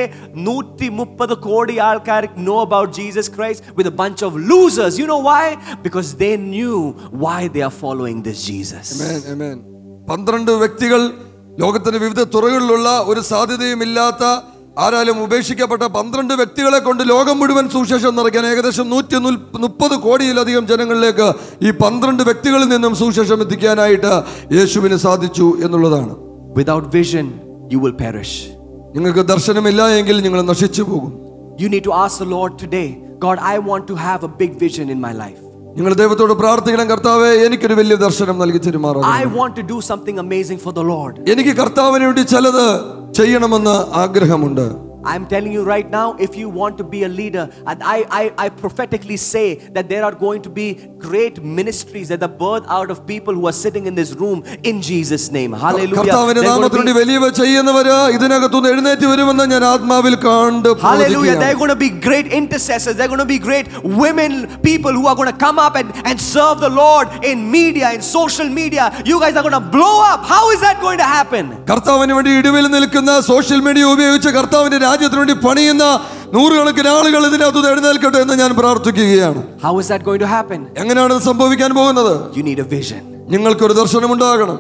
130 കോടി ആൾക്കാർ know about Jesus Christ with a bunch of losers. You know why? Because they knew why they are following this Jesus. Amen, amen. 12 വ്യക്തികൾ ലോകത്തിന്റെ വിവിധ തുറകളിലുള്ള ഒരു സാധ്യതയുമില്ലാത്ത ആരാലും ഉപേക്ഷിക്കപ്പെട്ട 12 വ്യക്തികളെ കൊണ്ട് ലോകം മുഴുവൻ സുവിശേഷം നിറയ്ക്കാൻ ഏകദേശം 130 കോടിയിലധികം ജനങ്ങളിലേക്ക് ഈ 12 വ്യക്തികളിൽ നിന്നും സുവിശേഷം എത്തിക്കാനായിട്ട് യേശുവിന് സാധിച്ചു എന്നുള്ളതാണ്. Without vision, you will perish. നിങ്ങൾക്ക് ദർശനമില്ല എങ്കിൽ നിങ്ങൾ നശിച്ചു പോകും. You need to ask the Lord today, God, I want to have a big vision in my life. നിങ്ങൾ ദൈവത്തോട് പ്രാർത്ഥിക്കണം, കർത്താവേ എനിക്കൊരു വലിയ ദർശനം നൽകി തരുമാറാകണമേ. I want to do something amazing for the Lord. എനിക്ക് കർത്താവിന് വേണ്ടി ചിലത് ചെയ്യണമെന്ന് ആഗ്രഹമുണ്ട്. I'm telling you right now, if you want to be a leader, and I prophetically say that there are going to be great ministries that are birthed out of people who are sitting in this room in Jesus' name. Hallelujah. കർത്താവിന്റെ നാമത്തിൽ വലിയവ ചെയ്യുന്നവര് ഇതിനകത്തുനിന്ന് എഴുന്നേറ്റ് വരുമെന്ന് ഞാൻ ആത്മാവിൽ കണ്ടു. Hallelujah. There are going to be great intercessors. There are going to be great women, people who are going to come up and serve the Lord in media, in social media. You guys are going to blow up. How is that going to happen? കർത്താവിന് വേണ്ടി ഇടവിൽ നിൽക്കുന്ന social media ഉപയോഗിച്ച് കർത്താവിന്റെ രാജ്യത്തിന് വേണ്ടി പണിയുന്ന നൂറുകണക്കിന് ആളുകൾ ഇതിനകത്ത് എഴുന്നേൽക്കട്ടെ എന്ന് ഞാൻ പ്രാർത്ഥിക്കുകയാണ്. How is that going to happen? എങ്ങനെയാണ് ഇത് സംഭവിക്കാൻ പോകുന്നത്? You need a vision. നിങ്ങൾക്കൊരു ദർശനം ഉണ്ടാകണം.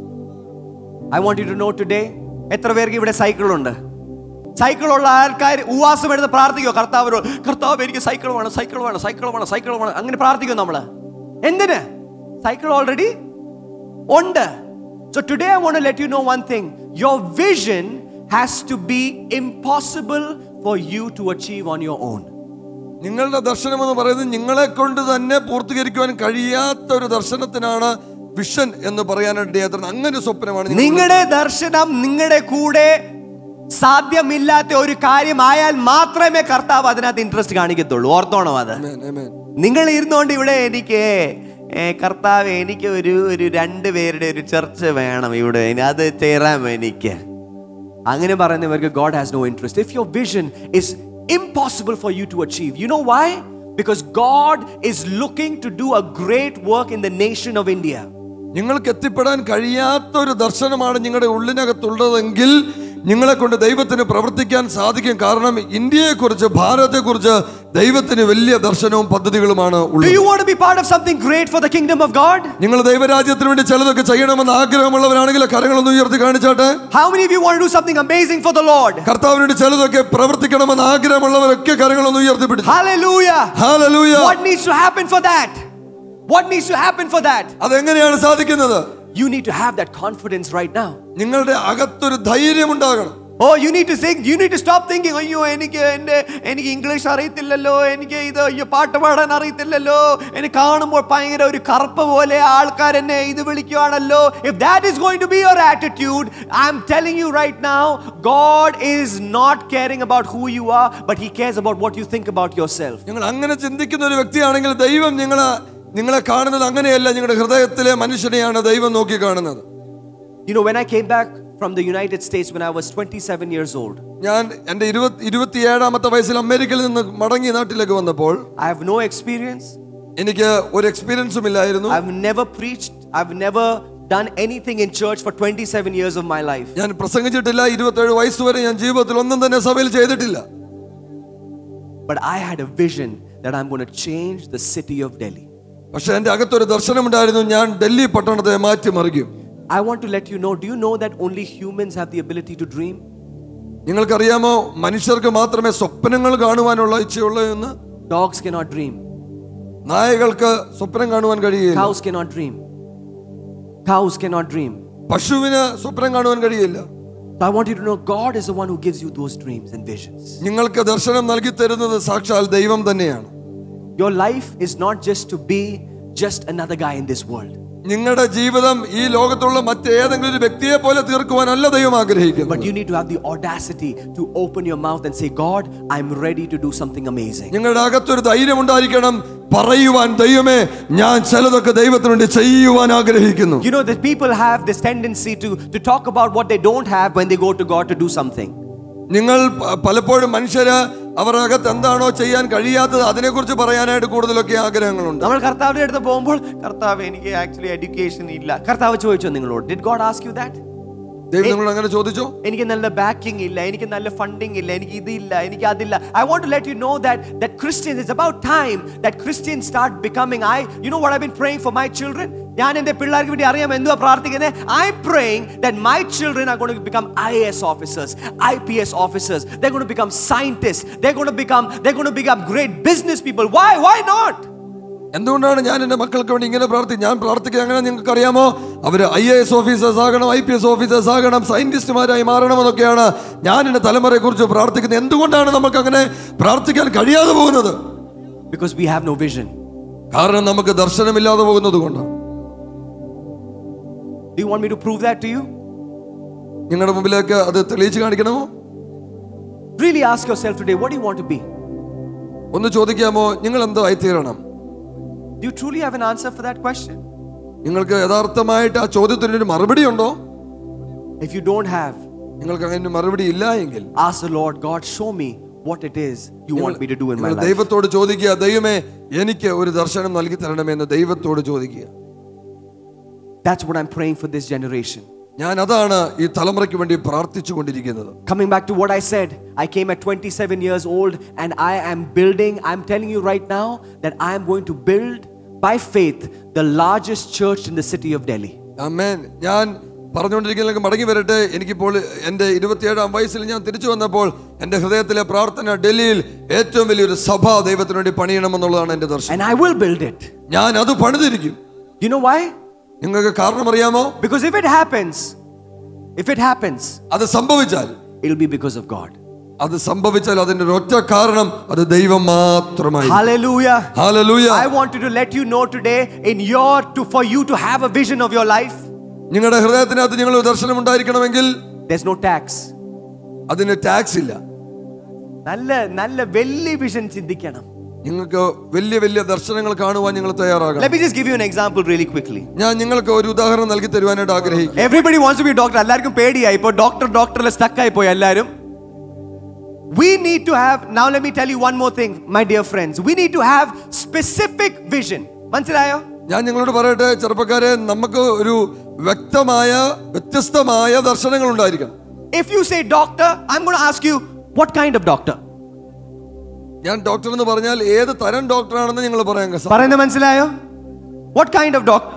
I want you to know today, എത്ര പേർക്ക് ഇവിടെ സൈക്കിൾ ഉണ്ട്? സൈക്കിൾ ഉള്ള ആൾക്കാർ ഉപവാസം എടുത്ത് പ്രാർത്ഥിക്കോ കർത്താവിനോട്, കർത്താവ് എനിക്ക് സൈക്കിൾ വേണം, സൈക്കിൾ വേണം, സൈക്കിൾ വേണം, സൈക്കിൾ വേണം, അങ്ങനെ പ്രാർത്ഥിക്കും നമ്മള്. എന്തിന്? സൈക്കിൾ ഓൾറെഡി ഉണ്ട്. So today I want to let you know one thing. Your vision has to be impossible for you to achieve on your own. നിങ്ങളുടെ ദർശനം എന്ന് പറയുന്നത് നിങ്ങളെ കൊണ്ട് തന്നെ പൂർത്തീകരിക്കുവാൻ കഴിയാത്ത ഒരു ദർശനത്തിനാണ് വിഷൻ എന്ന് പറയാനായിട്ട്. അങ്ങനെ സ്വപ്നമാണ് നിങ്ങളുടെ ദർശനം. നിങ്ങളുടെ കൂടെ സാധ്യമില്ലാത്ത ഒരു കാര്യമായാൽ മാത്രമേ കർത്താവ് അതിനകത്ത് ഇൻട്രസ്റ്റ് കാണിക്കത്തുള്ളൂ. ഓർത്തോണം അത്. നിങ്ങൾ ഇരുന്നോണ്ട് ഇവിടെ എനിക്ക് കർത്താവ് എനിക്ക് ഒരു 2 പേരുടെ ഒരു ചർച്ച വേണം ഇവിടെ, അത് തരാം എനിക്ക്, അങ്ങനെ പറയുന്നവർക്ക് God has no interest. If your vision is impossible for you to achieve, you know why? Because God is looking to do a great work in the nation of India. നിങ്ങൾക്ക് എത്തിപ്പെടാൻ കഴിയാത്ത ഒരു ദർശനമാണ് നിങ്ങളുടെ ഉള്ളിനകത്തുള്ളതെങ്കിൽ നിങ്ങളെ കൊണ്ട് ദൈവത്തിന് പ്രവർത്തിക്കാൻ സാധിക്കും. കാരണം ഇന്ത്യയെക്കുറിച്ച്, ഭാരതത്തെക്കുറിച്ച് ദൈവത്തിന് വലിയ ദർശനവും പദ്ധതികളുമാണ് ഉള്ളത്. Do you want to be part of something great for the kingdom of God? നിങ്ങൾ ദൈവരാജ്യത്തിന് വേണ്ടി ചിലതൊക്കെ ചെയ്യണമെന്ന് ആഗ്രഹമുള്ളവരാണെങ്കിൽ കരങ്ങളൊന്ന് ഉയർത്തി കാണിച്ചാട്ടെ. How many of you want to do something amazing for the Lord? കർത്താവിന് വേണ്ടി ചിലതൊക്കെ പ്രവർത്തിക്കണമെന്ന് ആഗ്രഹമുള്ളവരൊക്കെ കരങ്ങളൊന്ന് ഉയർത്തി പിടിച്ചു. Hallelujah. Hallelujah. What needs to happen for that? What needs to happen for that? അതെങ്ങനെയാണ് സാധിക്കുന്നത്? You need to have that confidence right now. നിങ്ങളുടെ അകത്തൊരു ധൈര്യം ഉണ്ടാകണം. Oh, you need to think, you need to stop thinking, അയ്യോ എനിക്ക് English അറിയത്തില്ലല്ലോ, എനിക്ക് ഇത് പാട്ട് പാടാൻ അറിയത്തില്ലല്ലോ, എനിക്ക് കാണുമ്പോൾ ഭയങ്കര ഒരു കറുപ്പ് പോലെ ആൾക്കാർ എന്നെ ഇത് വിളിക്കുകയാണല്ലോ. If that is going to be your attitude, I'm telling you right now, God is not caring about who you are, but He cares about what you think about yourself. നിങ്ങൾ അങ്ങനെ ചിന്തിക്കുന്ന ഒരു വ്യക്തിയാണെങ്കിൽ ദൈവം നിങ്ങളെ കാണുന്നത് അങ്ങനെയല്ല. നിങ്ങളുടെ ഹൃദയത്തിലെ മനുഷ്യനെയാണ് ദൈവം നോക്കി കാണുന്നത്. You know, when I came back from the United States when I was 27 years old, ഞാൻ എൻ്റെ 27ാമത്തെ വയസ്സിൽ അമേരിക്കയിൽ നിന്ന് മടങ്ങി നാട്ടിലേക്ക് വന്നപ്പോൾ I have no experience. എനിക്ക് ഒരു എക്സ്പീരിയൻസും ഇല്ലായിരുന്നു. I've never preached. I've never done anything in church for 27 years of my life. ഞാൻ പ്രസംഗിച്ചിട്ടില്ല. 27 വയസ്സ് വരെ ഞാൻ ജീവിതത്തിൽ ഒന്നും തന്നെ സഭയിൽ ചെയ്തിട്ടില്ല. But I had a vision that I'm going to change the city of Delhi. പക്ഷെ എൻ്റെ അകത്തൊരു ദർശനമുണ്ടായിരുന്നു, ഞാൻ ഡൽഹി പട്ടണത്തെ മാറ്റിമറിക്കും. I want to let you know, do you know that only humans have the ability to dream? നിങ്ങൾക്കറിയാമോ മനുഷ്യർക്ക് മാത്രമേ സ്വപ്നങ്ങൾ കാണുവാനുള്ള ഇച്ഛയുള്ളൂ എന്ന്? Dogs cannot dream. നായകൾക്ക് സ്വപ്നം കാണുവാൻ കഴിയില്ല. Cows cannot dream. Cows cannot dream. പശുവിന് സ്വപ്നം കാണുവാൻ കഴിയില്ല. So I want you to know, God is the one who gives you those dreams and visions. നിങ്ങൾക്ക് ദർശനം നൽകി തരുന്നത് സാക്ഷാൽ ദൈവം തന്നെയാണ്. Your life is not just to be just another guy in this world. നിങ്ങളുടെ ജീവിതം ഈ ലോകത്തുള്ള മറ്റേതെങ്കിലും ഒരു വ്യക്തിയെ പോലെ തീർക്കുവാനല്ല ദൈവം ആഗ്രഹിക്കുന്നത്. But you need to have the audacity to open your mouth and say, God, I'm ready to do something amazing. നിങ്ങളുടെ അകത്തൊരു ധൈര്യം ഉണ്ടായിരിക്കണം, പറയുവാൻ, ദൈവമേ ഞാൻ ചിലതൊക്കെ ദൈവത്തിന് വേണ്ടി ചെയ്യുവാൻ ആഗ്രഹിക്കുന്നു. You know that people have this tendency to talk about what they don't have when they go to God to do something. നിങ്ങൾ പലപ്പോഴും മനുഷ്യര് അവരുടെ അകത്ത് എന്താണോ ചെയ്യാൻ കഴിയാത്തത് അതിനെക്കുറിച്ച് പറയാനായിട്ട് കൂടുതലൊക്കെ ആഗ്രഹങ്ങളുണ്ട്. നമ്മൾ കർത്താവിന്റെ അടുത്ത് പോകുമ്പോൾ, കർത്താവ് എനിക്ക് ആക്ച്വലി എഡ്യൂക്കേഷൻ ഇല്ല. കർത്താവ് ചോദിച്ചോ നിങ്ങളോട്? Did God ask you that? ദൈവം നിങ്ങളോട് അങ്ങനെ ചോദിച്ചോ? എനിക്ക് നല്ല ബാക്കിംഗ് ഇല്ല, എനിക്ക് നല്ല ഫണ്ടിങ് ഇല്ല, എനിക്ക് ഇതില്ല, എനിക്ക് അതില്ല. I want to let you know that Christians, it's about time that Christians start becoming. You know what I've been praying for my children? ഞാൻ എൻ്റെ പിള്ളേർക്ക് വേണ്ടി അറിയാം എന്തുവാ പ്രാർത്ഥിക്കുന്നത്. I'm praying that my children are going to become IAS officers, IPS officers. They're going to become scientists. They're going to become great business people. Why not? എന്തുകൊണ്ടാണ് ഞാൻ എൻ്റെ മക്കൾക്ക് വേണ്ടി ഇങ്ങനെ ഞാൻ പ്രാർത്ഥിക്കുക? അങ്ങനെ നിങ്ങൾക്ക് അറിയാമോ? അവർ IAS ഓഫീസേഴ്സ് ആകണം, IPS ഓഫീസേഴ്സ് ആകണം, സയന്റിസ്റ്റുമാരായി മാറണമെന്നൊക്കെയാണ് ഞാൻ എൻ്റെ തലമുറയെ കുറിച്ച് പ്രാർത്ഥിക്കുന്നത്. എന്തുകൊണ്ടാണ് നമുക്ക് അങ്ങനെ പ്രാർത്ഥിക്കാൻ കഴിയാതെ പോകുന്നത്? Because we have no vision. കാരണം നമുക്ക് ദർശനമില്ലാതെ പോകുന്നത് കൊണ്ടാണ്. Do you want me to prove that to you? നിങ്ങളുടെ മുമ്പിലേക്ക് അത് തെളിയിച്ച് കാണിക്കണമോ? Really ask yourself today, what do you want to be? ഒന്ന് ചോദിക്കാമോ, നിങ്ങൾ എന്തോ ആയിത്തീരണം? Do you truly have an answer for that question? നിങ്ങൾക്ക് യഥാർത്ഥമായിട്ട് ആ ചോദ്യത്തിന് ഒരു മറുപടി ഉണ്ടോ? If you don't have, നിങ്ങൾക്ക് അങ്ങനെ മറുപടി ഇല്ല എങ്കിൽ ask the Lord, God, show me what it is you want me to do in my life. ദൈവത്തോട് ചോദിക്കുക, ദൈവമേ എനിക്ക് ഒരു ദർശനം നൽകി തരണമെന്ന് ദൈവത്തോട് ചോദിക്കുക. That's what I'm praying for this generation. ഞാൻ അതാണ് ഈ തലമുറയ്ക്ക് വേണ്ടി പ്രാർത്ഥിച്ചു കൊണ്ടിരിക്കുന്നത്. Coming back to what I said, I came at 27 years old and I am building, I'm telling you right now that I am going to build by faith the largest church in the city of Delhi. ആമേൻ. ഞാൻ പറഞ്ഞുകൊണ്ടിരിക്കുന്നതിലേക്ക് മടങ്ങി വരട്ടെ. എനിക്കിപ്പോൾ എൻ്റെ 27-ാം വയസ്സിൽ ഞാൻ തിരിച്ചു വന്നപ്പോൾ എൻ്റെ ഹൃദയത്തിലെ പ്രാർത്ഥന ഡൽഹിയിൽ ഏറ്റവും വലിയൊരു സഭ ദൈവത്തിന് വേണ്ടി പണിയണമെന്നുള്ളതാണ് എൻ്റെ ദർശനം. And I will build it. ഞാൻ അത് പണിതിരിക്കും. You know why? നിങ്ങൾക്ക് കാരണം അറിയാമോ? Because if it happens, അത് സംഭവിച്ചാൽ it'll be because of God. അത് സംഭവിച്ചാൽ അതിന്റെ ഒറ്റ കാരണം അത് ദൈവം മാത്രമായി. Hallelujah. Hallelujah. I wanted to let you know today for you to have a vision of your life. നിങ്ങളുടെ ഹൃദയത്തിനകത്ത് നിങ്ങൾ ഒരു ദർശനം ഉണ്ടായിരിക്കണമെങ്കിൽ there's no tax. അതിന് ടാക്സ് ഇല്ല. നല്ല വലിയ വിഷൻ ചിന്തിക്കണം. നിങ്ങൾക്ക് വലിയ വലിയ ദർശനങ്ങൾ കാണുവാൻ നിങ്ങൾ തയ്യാറാകണം. Let me just give you an example really quickly. ഞാൻ നിങ്ങൾക്ക് ഒരു ഉദാഹരണം നൽകി തരുവാനായിട്ട് ആഗ്രഹിക്കുന്നു. Everybody wants to be a doctor. എല്ലാവർക്കും പേടിയായി. ഇപ്പോൾ ഡോക്ടറിൽ സ്റ്റക്ക് ആയി പോയി എല്ലാവരും. We need to have, now let me tell you one more thing, my dear friends. We need to have specific vision. മനസ്സിലായോ? ഞാൻ നിങ്ങളോട് പറയട്ടെ ചെറുപ്പക്കാരെ, നമുക്ക് ഒരു വ്യത്യസ്തമായ ദർശനങ്ങൾ ഉണ്ടായിരിക്കണം. If you say doctor, I'm going to ask you, what kind of doctor? ഞാൻ ഡോക്ടർ എന്ന് പറഞ്ഞാൽ ഏത് തരം ഡോക്ടറാണെന്ന് നിങ്ങൾ പറയാൻ പറയുന്നത് മനസ്സിലായോ? What kind of doctor?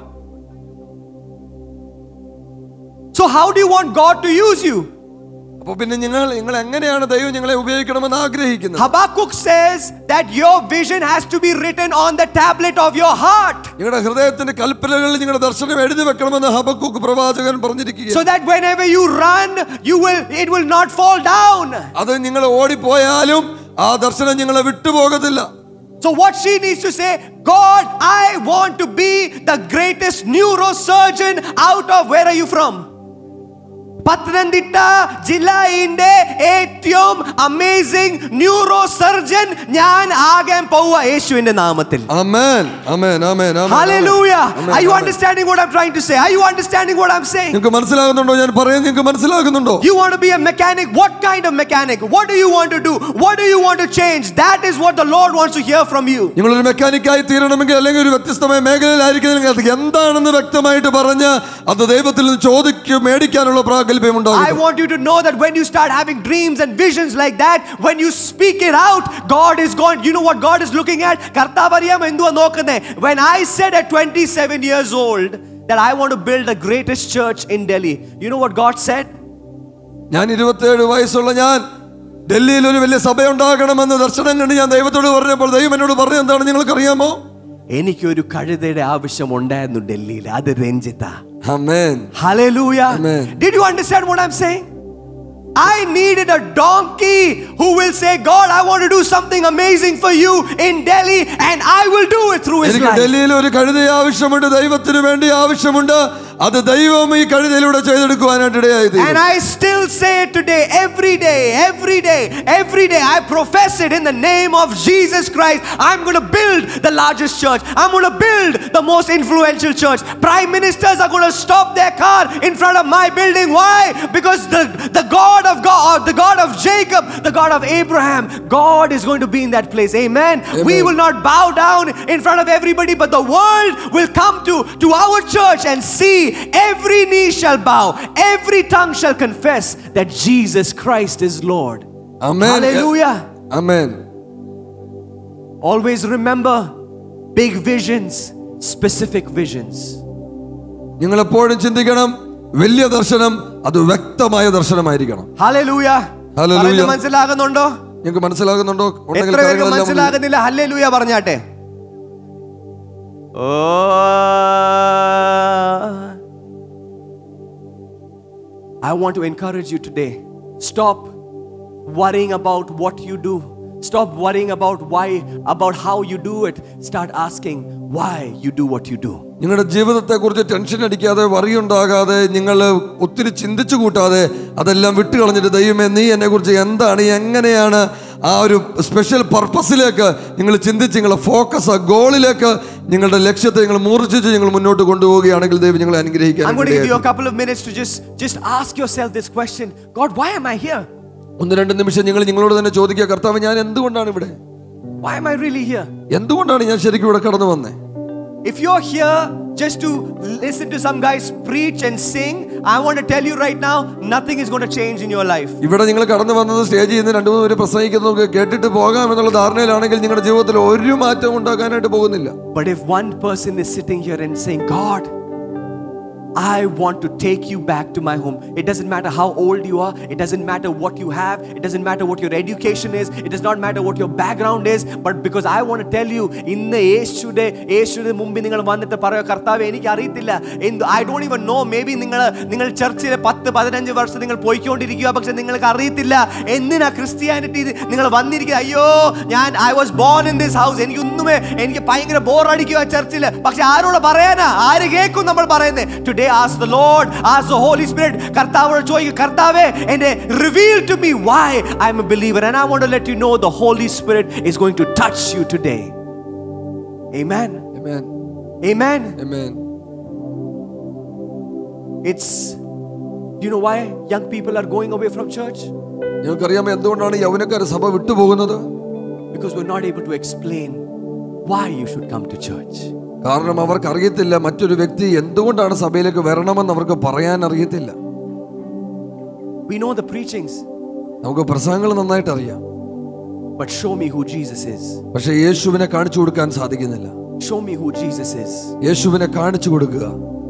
So how do you want God to use you? അപ്പോൾ പിന്നെ നിങ്ങൾ എങ്ങനെയാണ് ദൈവം നിങ്ങളെ ഉപയോഗിക്കണമെന്ന് ആഗ്രഹിക്കുന്നത്? Habakkuk says that your vision has to be written on the tablet of your heart. നിങ്ങളുടെ ഹൃദയത്തിന്റെ കൽപ്പനകളിൽ നിങ്ങളുടെ ദർശനം എഴുതി വെക്കണമെന്ന് ഹബക്കൂക്ക് പ്രവാചകൻ പറഞ്ഞിരിക്കുകയാണ്. So that whenever you run, it will not fall down. അത് നിങ്ങൾ ഓടിപ്പോയാലും ആ ദർശനം നിങ്ങളെ വിട്ടുപോകത്തില്ല. So what she needs to say, God, I want to be the greatest neurosurgeon out of, where are you from? Pathanamthitta ജില്ലയിലെ ഏറ്റവും amazing neuro surgeon ഞാൻ ആകാൻ പോവുക യേശുവിന്റെ നാമത്തിൽ. ആമേൻ ആമേൻ ആമേൻ ആമേൻ. Hallelujah. Are you understanding what I'm trying to say? Are you understanding what I'm saying? നിങ്ങൾക്ക് മനസ്സിലാകുന്നുണ്ടോ ഞാൻ പറയുന്നത്? നിങ്ങൾക്ക് മനസ്സിലാകുന്നുണ്ടോ? You want to be a mechanic? What kind of mechanic? What do you want to do? What do you want to change? That is what the Lord wants to hear from you. നിങ്ങൾ ഒരു മെക്കാനിക്കായി തീരണമെങ്കിൽ അല്ലെങ്കിൽ ഒരു വ്യത്യസ്തമായ മേഖലയിലായിരിക്കുന്നെങ്കിൽ അത് എന്താണെന്ന് വ്യക്തമായിട്ട് പറഞ്ഞ് അത് ദൈവത്തിൽ നിന്ന് മേടിക്കാനുള്ള I want you to know that when you start having dreams and visions like that, when you speak it out, God is going, you know what God is looking at? When I said at 27 years old that I want to build the greatest church in Delhi, you know what God said? ഞാൻ 27 വയസ്സുള്ള ഞാൻ ഡൽഹിയിൽ ഒരു വലിയ സഭ ഉണ്ടാകണമെന്ന് ദർശനം കണ്ട് ഞാൻ ദൈവത്തോട് പറഞ്ഞപ്പോൾ ദൈവം എന്നോട് പറഞ്ഞത് എന്താണ് നിങ്ങൾക്ക് അറിയാമോ? എനിക്കൊരു കഴുതയുടെ ആവശ്യം ഉണ്ടായിരുന്നു ഡൽഹിയിൽ. അത് Ranjitha. Amen. Hallelujah. Amen. Did you understand what I'm saying? I needed a donkey who will say, God, I want to do something amazing for you in Delhi and I will do it through his life. ഡൽഹിയിൽ ഒരു കഴുതയെ ആവശ്യമുണ്ട്, ദൈവത്തിന് വേണ്ടി ആവശ്യമുണ്ട്. അത് ദൈവം ഈ കഴുതയിലൂടെ ചെയ്തെടുക്കുവാനായിട്ട് ഇടയായി. And I still say it today, every day I profess it in the name of Jesus Christ. I'm going to build the largest church. I'm going to build the most influential church. Prime ministers are going to stop their car in front of my building. Why? Because the God of God, the God of Jacob, the God of Abraham, God is going to be in that place. Amen. We will not bow down in front of everybody, but the world will come to our church and see. Every knee shall bow, every tongue shall confess that Jesus Christ is Lord. Amen. Hallelujah. Amen. Always remember, big visions, specific visions. നിങ്ങൾ എപ്പോഴും ചിന്തിക്കണം, വലിയ ദർശനം അത് വ്യക്തമായ ദർശനമായിരിക്കണം. Hallelujah. Hallelujah. മനസ്സിലാകുന്നുണ്ടോ? നിങ്ങൾക്ക് മനസ്സിലാകുന്നുണ്ടോ? എത്ര പേർക്ക് മനസ്സിലാകുന്നില്ല? ഹല്ലേലൂയ പറഞ്ഞാട്ടെ. I want to encourage you today. Stop worrying about what you do. Stop worrying about why, about how you do it. Start asking why you do what you do. നിങ്ങളുടെ ജീവിതത്തെ കുറിച്ച് ടെൻഷൻ അടിക്കാതെ, worry ഉണ്ടാകാതെ, നിങ്ങൾ ഒത്തിരി ചിന്തിച്ചു കൂട്ടാതെ അതെല്ലാം വിട്ടുകളഞ്ഞിട്ട്, ദൈവമേ നീ എന്നെ കുറിച്ച് എന്താണ്, എങ്ങനെയാണ്, ആ ഒരു സ്പെഷ്യൽ പർപ്പസിലേക്ക് നിങ്ങൾ ചിന്തിച്ച് നിങ്ങളുടെ ഫോക്കസ് ആ ഗോളിലേക്ക്, നിങ്ങളുടെ ലക്ഷ്യത്തെ നിങ്ങൾ മൂർച്ഛിച്ച് നിങ്ങൾ മുന്നോട്ട് കൊണ്ടുപോവുകയാണെങ്കിൽ ദൈവം നിങ്ങളെ അനുഗ്രഹിക്കാൻ. I'm going to give you a couple of minutes to just ask yourself this question. God, why am I here? 1-2 നിമിഷം നിങ്ങൾ നിങ്ങളോട് തന്നെ ചോദിക്കുക, കർത്താവ് ഞാൻ എന്തുകൊണ്ടാണ് ഇവിടെ? Why am I really here? എന്തുകൊണ്ടാണ് ഞാൻ ശരിക്കും ഇവിടെ കടന്നു വന്നേ? If you're here just to listen to some guys preach and sing, I want to tell you right now, nothing is going to change in your life. ഇവിടെ നിങ്ങൾ കടന്നു വന്നത് സ്റ്റേജിൽ നിന്ന് 2-3 പേര് പ്രസംഗിക്കുന്നതൊക്കെ കേട്ടിട്ട് പോകാം എന്നുള്ള ധാരണയിലാണെങ്കിൽ നിങ്ങളുടെ ജീവിതത്തിൽ ഒരു മാറ്റം ഉണ്ടാകാനായിട്ട് പോകുന്നില്ല. But if one person is sitting here and saying, God, I want to take you back to my home. It doesn't matter how old you are. It doesn't matter what you have. It doesn't matter what your education is. It does not matter what your background is. But because I want to tell you, ഇന്ന് യേശുവിന്റെ മുമ്പിൽ നിങ്ങൾ വന്നിട്ട് പറയുക, കർത്താവേ എനിക്ക് അറിയത്തില്ല, I don't even know, maybe നിങ്ങൾ ചർച്ചിൽ 10-15 വർഷം നിങ്ങൾ പോയിക്കൊണ്ടിരിക്കുക, പക്ഷെ നിങ്ങൾക്ക് അറിയത്തില്ല എന്തിനാ ക്രിസ്ത്യാനിറ്റി നിങ്ങൾ വന്നിരിക്കുക. അയ്യോ, I was born in this house, എനിക്ക് ഭയങ്കര ബോറടിക്കുക ചർച്ചിൽ, പക്ഷെ ആരോട് പറയാനാ, ആര് കേൾക്കും നമ്മൾ പറയുന്നത്? Today ask the Lord, ask the Holy Spirit, കർത്താവോട് ചോദിക്കുക, കർത്താവേ എന്നെ reveal to me why I'm a believer, and I want to let you know the Holy Spirit is going to touch you today. Amen. Amen. Amen. Amen. It's, you know why young people are going away from church? നിങ്ങൾക്കറിയാമോ എന്തുകൊണ്ടാണ് യൗവനക്കാർ സഭ വിട്ടുപോകുന്നത്? Because we're not able to explain why you should come to church. കാരണം അവർക്ക് അറിയത്തില്ല മറ്റൊരു വ്യക്തി എന്തുകൊണ്ടാണ് സഭയിലേക്ക് വരണമെന്ന് അവർക്ക് പറയാൻ അറിയത്തില്ല. We know the preachings, നമുക്ക് പ്രസംഗങ്ങൾ നന്നായിട്ട് അറിയാം, but show me who Jesus is. പക്ഷെ യേശുവിനെ കാണിച്ചു കൊടുക്കാൻ സാധിക്കുന്നില്ല. Show me who Jesus is. യേശുവിനെ കാണിച്ചു കൊടുക്കുക.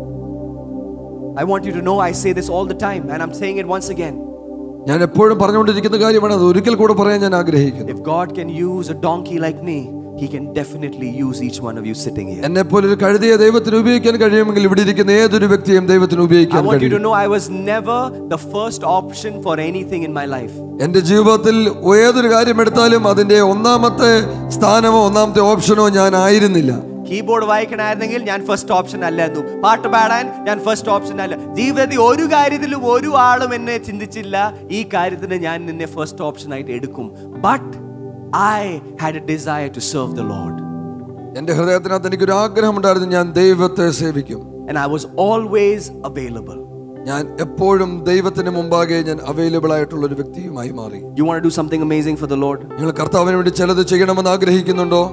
I want you to know, I say this all the time and I'm saying it once again. ഞാൻ എപ്പോഴും പറഞ്ഞുകൊണ്ടിരിക്കുന്ന കാര്യമാണ്, അത് ഒരിക്കൽ കൂടെ പറയാൻ ഞാൻ ആഗ്രഹിക്കുന്നു. If God can use a donkey like me, He can definitely use each one of you sitting here. എന്നെ പോലെ ഒരു കഴുതയെ ദൈവത്തിന് ഉപയോഗിക്കാൻ കഴിയുമെങ്കിൽ ഇവിടെ ഇരിക്കുന്ന ഏതൊരു വ്യക്തിയും ദൈവത്തിന് ഉപയോഗിക്കാൻ കഴിയും. I want you to കഴിയും. know I was never the first option for anything in my life. എൻ്റെ ജീവിതത്തിൽ ഏതൊരു കാര്യം എടുത്താലും അതിന്റെ ഒന്നാമത്തെ സ്ഥാനമോ ഒന്നാമത്തെ ഓപ്ഷനോ ഞാൻ ആയിരുന്നില്ല. കീബോർഡ് വായിക്കണമായിരുന്നെങ്കിൽ ഞാൻ ഫസ്റ്റ് ഓപ്ഷൻ അല്ലായിരുന്നു. പാട്ട് പാടാൻ ഞാൻ ഫസ്റ്റ് ഓപ്ഷൻ അല്ല. ജീവിതത്തിൽ ഒരു കാര്യത്തിലും ഒരു ആളും എന്നെ ചിന്തിച്ചില്ല ഈ കാര്യത്തിന് ഞാൻ നിന്നെ ഫസ്റ്റ് ഓപ്ഷൻ ആയിട്ട് എടുക്കും. But I had a desire to serve the Lord. എൻ്റെ ഹൃദയത്തിനകത്ത് എനിക്കൊരു ആഗ്രഹമുണ്ടായിരുന്നു, ഞാൻ ദൈവത്തെ സേവിക്കും. And I was always available. ഞാൻ എപ്പോഴും ദൈവത്തിന് മുമ്പാകെ ഞാൻ അവൈലബിൾ ആയിട്ടുള്ള ഒരു വ്യക്തിയുമായി മാറി. You want to do something amazing for the Lord? നിങ്ങൾ കർത്താവിന് വേണ്ടി ചിലത് ചെയ്യണമെന്ന് ആഗ്രഹിക്കുന്നുണ്ടോ?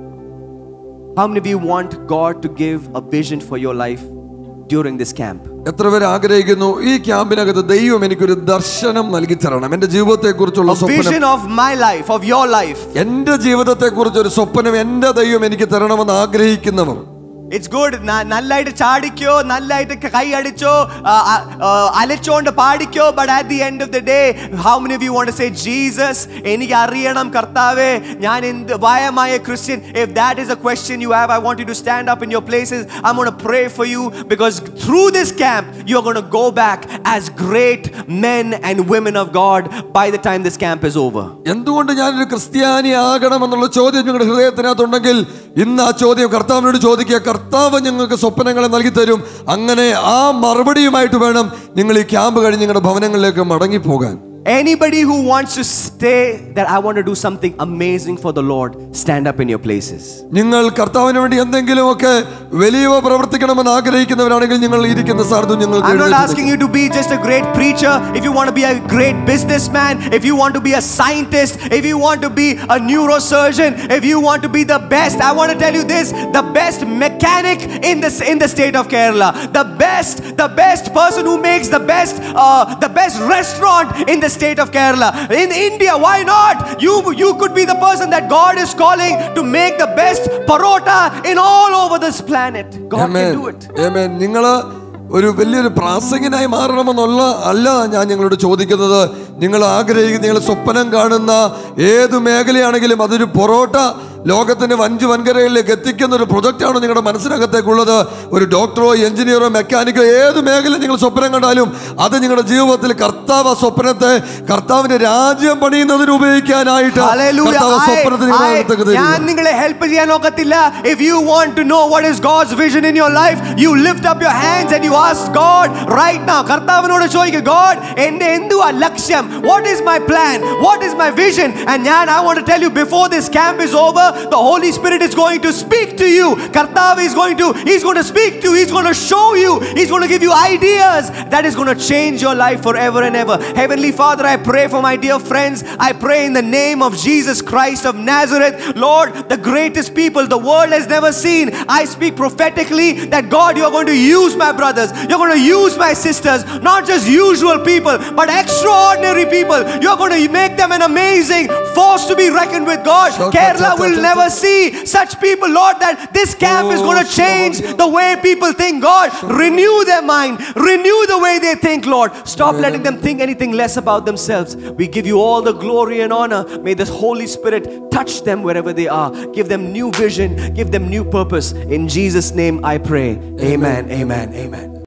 How many of you want God to give a vision for your life during this camp? എത്ര പേര് ആഗ്രഹിക്കുന്നു ഈ ക്യാമ്പിനകത്ത് ദൈവം എനിക്കൊരു ദർശനം നൽകി തരണം, എൻ്റെ ജീവിതത്തെ കുറിച്ചുള്ള സ്വപ്നം, vision of my life, of your life. എൻ്റെ ജീവിതത്തെ കുറിച്ചൊരു സ്വപ്നം എൻ്റെ ദൈവം എനിക്ക് തരണമെന്ന് ആഗ്രഹിക്കുന്നവർ? It's good. നല്ലായിട്ട് ചാടിക്കോ, നല്ലായിട്ട് കൈ അടിച്ചോ, അലച്ചോണ്ട് പാടിക്കോ, but at the end of the day, how many of you want to say, Jesus, എനിക്ക് അറിയണം കർത്താവേ, ഞാൻ why am I a Christian? If that is a question you have, I want you to stand up in your places. I'm going to pray for you, because through this camp you're going to go back as great men and women of God by the time this camp is over. എന്തുകൊണ്ട് ഞാനൊരു ക്രിസ്ത്യാനി ആകണമെന്നുള്ള ചോദ്യം നിങ്ങളുടെ ഹൃദയത്തിനകത്തുണ്ടെങ്കിൽ ഇന്ന് ആ ചോദ്യം കർത്താവിനോട് ചോദിക്കുക. കർത്താവ് ഞങ്ങൾക്ക് സ്വപ്നങ്ങളെ നൽകി തരും. അങ്ങനെ ആ മറുപടിയുമായിട്ട് വേണം നിങ്ങൾ ഈ ക്യാമ്പ് കഴിഞ്ഞ് നിങ്ങളുടെ ഭവനങ്ങളിലേക്ക് മടങ്ങിപ്പോകാൻ. Anybody who wants to stay, that I want to do something amazing for the Lord, stand up in your places. നിങ്ങൾ കർത്താവിന് വേണ്ടി എന്തെങ്കിലുമൊക്കെ വലിയ പ്രവർത്തിക്കണമെന്ന് ആഗ്രഹിക്കുന്നവരാണെങ്കിൽ നിങ്ങൾ ഇരിക്കുന്ന സ്ഥാനത്ത് നിങ്ങൾക്ക് I'm not asking you to be just a great preacher. If you want to be a great businessman, if you want to be a scientist, if you want to be a neurosurgeon, if you want to be the best, I want to tell you this, the best mechanic in the state of Kerala, the best person who makes the best restaurant in the state of Kerala, in India, why not? You could be the person that God is calling to make the best parota in all over this planet. God Amen. can do it. Amen. നിങ്ങൾ ഒരു വലിയൊരു പ്രാസംഗികനായി മാറണമെന്നുള്ള അല്ല ഞാൻ നിങ്ങളോട് ചോദിക്കുന്നത്. നിങ്ങൾ ആഗ്രഹിക്കുന്ന, നിങ്ങൾ സ്വപ്നം കാണുന്ന ഏത് മേഖലയാണെങ്കിലും അതൊരു പൊറോട്ട ലോകത്തിന്റെ വൻകരകളിലേക്ക് എത്തിക്കുന്ന ഒരു പ്രൊജക്റ്റാണ് നിങ്ങളുടെ മനസ്സിനകത്തേക്കുള്ളത്. ഒരു ഡോക്ടറോ എഞ്ചിനീയറോ മെക്കാനിക്കോ ഏത് മേഖല നിങ്ങൾ സ്വപ്നം കണ്ടാലും അത് നിങ്ങളുടെ ജീവിതത്തിൽ കർത്താവ് ആ സ്വപ്നത്തെ കർത്താവിന്റെ രാജ്യം പണിയുന്നതിന് ഉപയോഗിക്കാനായിട്ട് ഞാൻ നിങ്ങളെ ഹെൽപ്പ് ചെയ്യാൻ നോക്കത്തില്ല. If you want to know what is God's vision in your life, you lift up your hands and you ask God right now. കർത്താവിനോട് ചോദിക്കുക, God, എന്റെ എന്തുവാ ലക്ഷ്യം? What is my plan? What is my vision? And I want to tell you, before this camp is over, the Holy Spirit is going to speak to you. Kartav is going to speak to you. He's going to show you. He's going to give you ideas that is going to change your life forever and ever. Heavenly Father, I pray for my dear friends. I pray in the name of Jesus Christ of Nazareth. Lord, the greatest people the world has never seen. I speak prophetically that God, you're going to use my brothers. You're going to use my sisters. Not just usual people, but extraordinary people. You're going to make them an amazing force to be reckoned with, God. Kerala will never see such people, Lord, that this camp is going to change the way people think. God, renew their mind, renew the way they think, Lord. Stop letting them think anything less about themselves. We give you all the glory and honor. May the Holy Spirit touch them wherever they are. Give them new vision, give them new purpose. In Jesus' name I pray. Amen, amen, amen.